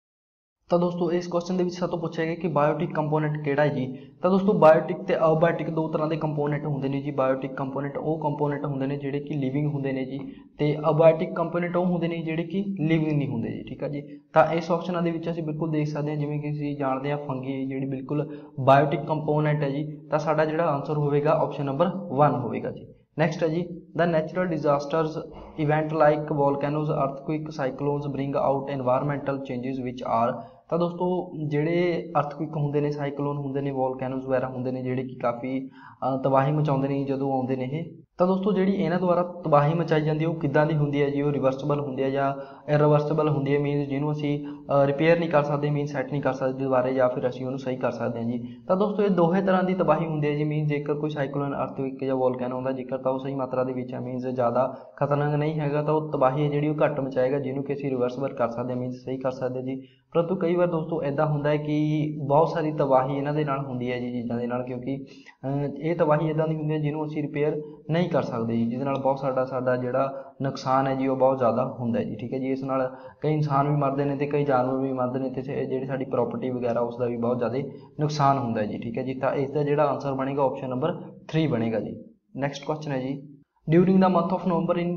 ਤਾਂ ਦੋਸਤੋ ਇਸ ਕੁਐਸਚਨ ਦੇ ਵਿੱਚ ਸਾਡੇ ਤੋਂ ਪੁੱਛਿਆ ਗਿਆ ਕਿ ਬਾਇਓਟਿਕ ਕੰਪੋਨੈਂਟ ਕਿਹੜਾ ਹੈ ਜੀ। ਤਾਂ ਦੋਸਤੋ ਬਾਇਓਟਿਕ ਤੇ ਅਬਾਇਓਟਿਕ ਦੋ ਤਰ੍ਹਾਂ ਦੇ ਕੰਪੋਨੈਂਟ ਹੁੰਦੇ ਨੇ ਜੀ। ਬਾਇਓਟਿਕ ਕੰਪੋਨੈਂਟ ਉਹ ਕੰਪੋਨੈਂਟ ਹੁੰਦੇ ਨੇ ਜਿਹੜੇ ਕਿ ਲਿਵਿੰਗ ਹੁੰਦੇ ਨੇ ਜੀ, ਤੇ ਅਬਾਇਓਟਿਕ ਕੰਪੋਨੈਂਟ ਉਹ ਹੁੰਦੇ ਨੇ ਜਿਹੜੇ ਕਿ ਲਿਵਿੰਗ ਨਹੀਂ ਹੁੰਦੇ ਜੀ, ਠੀਕ ਹੈ ਜੀ। ਤਾਂ ਇਸ ਆਪਸ਼ਨਾਂ ਦੇ ਵਿੱਚ ਅਸੀਂ ਬਿਲਕੁਲ ਦੇਖ ਸਕਦੇ ਹਾਂ, ਜਿਵੇਂ ਕਿ ਅਸੀਂ ਜਾਣਦੇ ਹਾਂ ਫੰਗੀ ਜਿਹੜੀ ਬਿਲਕੁਲ ਬਾਇਓਟਿਕ ਕੰਪੋਨੈਂਟ ਹੈ ਜੀ। ਤਾਂ ਸਾਡਾ ਜਿਹੜਾ ਆਨਸਰ ਹੋਵੇਗਾ ਆਪਸ਼ਨ ਨੰਬਰ 1 ਹੋਵੇਗਾ ਜੀ। ਨੈਕਸਟ ਹੈ ਜੀ, the natural disasters event like volcanoes, earthquake, cyclones bring out environmental changes which are. ਤਾਂ ਦੋਸਤੋ ਜਿਹੜੇ ਅਰਥਕੁਇਕ ਹੁੰਦੇ ਨੇ, ਸਾਈਕਲੋਨ ਹੁੰਦੇ ਨੇ, ਵੋਲਕੈਨੋਜ਼ ਵਗੈਰਾ ਹੁੰਦੇ ਨੇ ਜਿਹੜੇ ਕਿ ਕਾਫੀ ਤਬਾਹੀ ਮਚਾਉਂਦੇ ਨੇ ਜਦੋਂ ਆਉਂਦੇ ਨੇ ਇਹ। ਤਾਂ ਦੋਸਤੋ ਜਿਹੜੀ ਇਹਨਾਂ ਦੁਆਰਾ ਤਬਾਹੀ ਮਚਾਈ ਜਾਂਦੀ ਹੈ ਉਹ ਕਿੱਦਾਂ ਦੀ ਹੁੰਦੀ ਹੈ ਜੀ, ਉਹ ਰਿਵਰਸਬਲ ਹੁੰਦੀ ਹੈ ਜਾਂ ਇਰਵਰਸਬਲ ਹੁੰਦੀ ਹੈ, ਮੀਨਸ ਜਿਹਨੂੰ ਅਸੀਂ ਰਿਪੇਅਰ ਨਹੀਂ ਕਰ ਸਕਦੇ, ਮੀਨਸ ਸੈੱਟ ਨਹੀਂ ਕਰ ਸਕਦੇ ਦੁਬਾਰੇ, ਜਾਂ ਫਿਰ ਅਸੀਂ ਉਹਨੂੰ ਸਹੀ ਕਰ ਸਕਦੇ ਹਾਂ ਜੀ। ਤਾਂ ਦੋਸਤੋ ਇਹ ਦੋਹੇ ਤਰ੍ਹਾਂ ਦੀ ਤਬਾਹੀ ਹੁੰਦੀ ਹੈ ਜੀ, ਮੀਨਸ ਜੇਕਰ ਕੋਈ ਸਾਈਕਲੋਨ, ਅਰਥਕੁਇਕ ਜਾਂ ਵੋਲਕੈਨੋ ਹੁੰਦਾ, ਜੇਕਰ ਤਾਂ ਉਹ ਸਹੀ ਮਾਤਰਾ ਦੇ ਵਿੱਚ ਹੈ, ਮੀਨਸ ਜ਼ਿਆਦਾ ਖਤਰਨਾਕ ਨਹੀਂ ਹੈਗਾ, ਤਾਂ ਉਹ ਤਬਾਹੀ ਹੈ ਜਿਹੜੀ ਉਹ ਘੱਟ ਮਚਾਏਗਾ, ਜਿਹਨੂੰ ਕਿ ਅਸੀਂ ਰਿਵਰਸਬਲ ਕਰ ਸਕਦੇ ਹਾਂ, ਮੀਨਸ ਸਹੀ ਕਰ ਸਕਦੇ ਜੀ। ਪਰੰਤੂ ਕਈ ਵਾਰ ਦੋਸਤੋ ਇੱਦਾਂ ਹੁੰਦਾ ਹੈ ਕਿ ਬਹੁਤ ਸਾਰੀ ਤਬਾਹੀ ਇਹਨਾਂ ਦੇ ਨਾਲ ਹੁੰਦੀ ਹੈ ਜੀ, ਚੀਜ਼ਾਂ ਦੇ ਨਾਲ, ਕਿਉਂਕਿ ਇਹ ਤਬਾਹੀ ਇੱਦਾਂ ਦੀ ਹੁੰਦੀ ਹੈ ਜਿਹਨੂੰ ਅਸੀਂ ਰਿਪੇਅਰ ਨਹੀਂ ਕਰ ਸਕਦੇ ਜੀ, ਜਿਹਦੇ ਨਾਲ ਬਹੁਤ ਸਾਡਾ ਜਿਹੜਾ ਨੁਕਸਾਨ ਹੈ ਜੀ ਉਹ ਬਹੁਤ ਜ਼ਿਆਦਾ ਹੁੰਦਾ ਹੈ ਜੀ, ਠੀਕ ਹੈ ਜੀ। ਇਸ ਨਾਲ ਕਈ ਇਨਸਾਨ ਵੀ ਮਰਦੇ ਨੇ ਤੇ ਕਈ ਜਾਨਵਰ ਵੀ ਮਰਦੇ ਨੇ, ਤੇ ਜਿਹੜੀ ਸਾਡੀ ਪ੍ਰੋਪਰਟੀ ਵਗੈਰਾ ਉਸ ਦਾ ਵੀ ਬਹੁਤ ਜ਼ਿਆਦਾ ਨੁਕਸਾਨ ਹੁੰਦਾ ਹੈ ਜੀ, ਠੀਕ ਹੈ ਜੀ। ਤਾਂ ਇਸ ਦਾ ਜਿਹੜਾ ਆਨਸਰ ਬਣੇਗਾ ਆਪਸ਼ਨ ਨੰਬਰ 3 ਬਣੇਗਾ ਜੀ। ਨੈਕਸਟ ਕੁਐਸਚਨ ਹੈ ਜੀ, during the month of November in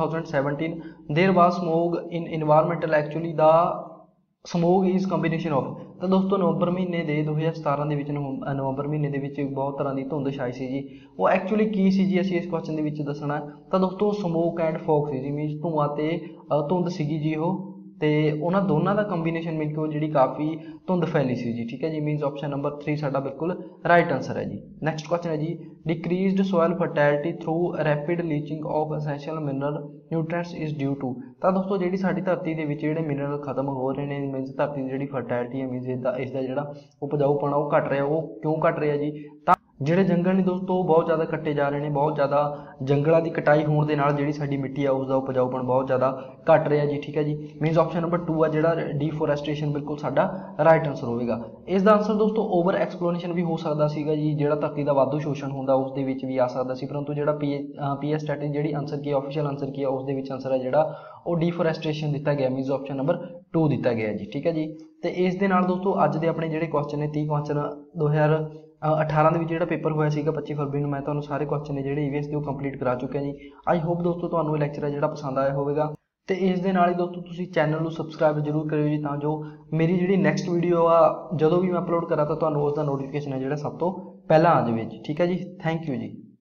2017 there was smog in environmental, actually the smog is combination of. ਤਾਂ ਦੋਸਤੋ ਨਵੰਬਰ ਮਹੀਨੇ ਦੇ 2017 ਦੇ ਵਿੱਚ ਨਵੰਬਰ ਮਹੀਨੇ ਦੇ ਵਿੱਚ ਬਹੁਤ ਤਰ੍ਹਾਂ ਦੀ ਧੁੰਦ ਛਾਈ ਸੀ ਜੀ। ਉਹ ਐਕਚੁਅਲੀ ਕੀ ਸੀ ਜੀ, ਅਸੀਂ ਇਸ ਕੁਐਸਚਨ ਦੇ ਵਿੱਚ ਦੱਸਣਾ। ਤਾਂ ਦੋਸਤੋ ਸਮੋਕ ਐਂਡ ਫੌਗ ਸੀ ਜੀ, ਮੀਨਸ ਧੂੰਆਂ ਤੇ ਧੁੰਦ ਸੀਗੀ ਜੀ ਉਹ, ਤੇ ਉਹਨਾਂ ਦੋਨਾਂ ਦਾ ਕੰਬੀਨੇਸ਼ਨ ਮਿਲ ਕੇ ਜਿਹੜੀ ਕਾਫੀ ਧੁੰਦ ਫੈਲੀ ਸੀ ਜੀ, ਠੀਕ ਹੈ ਜੀ। ਮੀਨਸ ਆਪਸ਼ਨ ਨੰਬਰ 3 ਸਾਡਾ ਬਿਲਕੁਲ ਰਾਈਟ ਆਨਸਰ ਹੈ ਜੀ। ਨੈਕਸਟ ਕੁਐਸਚਨ ਹੈ ਜੀ, decreased soil fertility through rapid leaching of essential mineral nutrients is due to. ਤਾਂ ਦੋਸਤੋ ਜਿਹੜੀ ਸਾਡੀ ਧਰਤੀ ਦੇ ਵਿੱਚ ਜਿਹੜੇ ਮਿਨਰਲ ਖਤਮ ਹੋ ਰਹੇ ਨੇ, ਮੀਨਸ ਧਰਤੀ ਦੀ ਜਿਹੜੀ ਫਰਟੈਲਿਟੀ ਹੈ, ਮੀਨਸ ਇਸ ਦਾ ਜਿਹੜਾ ਉਪਜਾਊਪਣਾ ਉਹ ਘਟ ਰਿਹਾ। ਉਹ ਕਿਉਂ ਘਟ ਰਿਹਾ ਜੀ? ਤਾਂ ਜਿਹੜੇ ਜੰਗਲ ਨੇ ਦੋਸਤੋ ਉਹ ਬਹੁਤ ਜ਼ਿਆਦਾ ਕੱਟੇ ਜਾ ਰਹੇ ਨੇ, ਬਹੁਤ ਜ਼ਿਆਦਾ ਜੰਗਲਾਂ ਦੀ ਕਟਾਈ ਹੋਣ ਦੇ ਨਾਲ ਜਿਹੜੀ ਸਾਡੀ ਮਿੱਟੀ ਆ ਉਸ ਦਾ ਉਪਜਾਊਪਣ ਬਹੁਤ ਜ਼ਿਆਦਾ ਘਟ ਰਿਹਾ ਜੀ, ਠੀਕ ਹੈ ਜੀ। ਮੀਨਸ ਆਪਸ਼ਨ ਨੰਬਰ 2 ਆ ਜਿਹੜਾ ਡੀਫੋਰੈਸਟ੍ਰੇਸ਼ਨ, ਬਿਲਕੁਲ ਸਾਡਾ ਰਾਈਟ ਆਨਸਰ ਹੋਵੇਗਾ। ਇਸ ਦਾ ਆਨਸਰ ਦੋਸਤੋ ਓਵਰ ਐਕਸਪਲੋਨੇਸ਼ਨ ਵੀ ਹੋ ਸਕਦਾ ਸੀਗਾ ਜੀ, ਜਿਹੜਾ ਧਰਤੀ ਦਾ ਵਾਧੂ ਸ਼ੋਸ਼ਣ ਹੁੰਦਾ ਉਸ ਦੇ ਵਿੱਚ ਵੀ ਆ ਸਕਦਾ ਸੀ, ਪਰੰਤੂ ਜਿਹੜਾ ਪੀਐਸ ਸਟੈਟ ਜਿਹੜੀ answer key official answer key ਆ ਉਸ ਦੇ ਵਿੱਚ ਆਨਸਰ ਹੈ ਜਿਹੜਾ ਉਹ ਡੀਫੋਰੈਸਟ੍ਰੇਸ਼ਨ ਦਿੱਤਾ ਗਿਆ, ਮੀਨਸ ਆਪਸ਼ਨ ਨੰਬਰ 2 ਦਿੱਤਾ ਗਿਆ ਜੀ, ਠੀਕ ਹੈ ਜੀ। ਤੇ ਇਸ ਦੇ ਨਾਲ ਦੋਸਤੋ ਅੱਜ ਦੇ ਆਪਣੇ ਜਿਹੜੇ ਕੁਐਸਚਨ ਨੇ 30 ਕੁਐਸਚਨ 2018 ਦੇ ਵਿੱਚ ਜਿਹੜਾ ਪੇਪਰ ਹੋਇਆ ਸੀਗਾ 25 ਫਰਵਰੀ ਨੂੰ, ਮੈਂ ਤੁਹਾਨੂੰ ਸਾਰੇ ਕੁਐਸਚਨ ਨੇ ਜਿਹੜੇ ਈਵੀਐਸ ਦੇ ਉਹ ਕੰਪਲੀਟ ਕਰਾ ਚੁੱਕਿਆ ਜੀ। ਆਈ ਹੋਪ ਦੋਸਤੋ ਤੁਹਾਨੂੰ ਇਹ ਲੈਕਚਰ ਹੈ ਜਿਹੜਾ ਪਸੰਦ ਆਇਆ ਹੋਵੇਗਾ, ਤੇ ਇਸ ਦੇ ਨਾਲ ਹੀ ਦੋਸਤੋ ਤੁਸੀਂ ਚੈਨਲ ਨੂੰ ਸਬਸਕ੍ਰਾਈਬ ਜ਼ਰੂਰ ਕਰਿਓ ਜੀ, ਤਾਂ ਜੋ ਮੇਰੀ ਜਿਹੜੀ ਨੈਕਸਟ ਵੀਡੀਓ ਆ ਜਦੋਂ ਵੀ ਮੈਂ ਅਪਲੋਡ ਕਰਾਂ ਤਾਂ ਤੁਹਾਨੂੰ ਉਸ ਦਾ ਨੋਟੀਫਿਕੇਸ਼ਨ ਹੈ ਜਿਹੜਾ ਸਭ ਤੋਂ ਪਹਿਲਾਂ ਆ ਜਾਵੇ ਜੀ, ਠੀਕ ਹੈ ਜੀ। ਥੈਂਕ ਯੂ ਜੀ।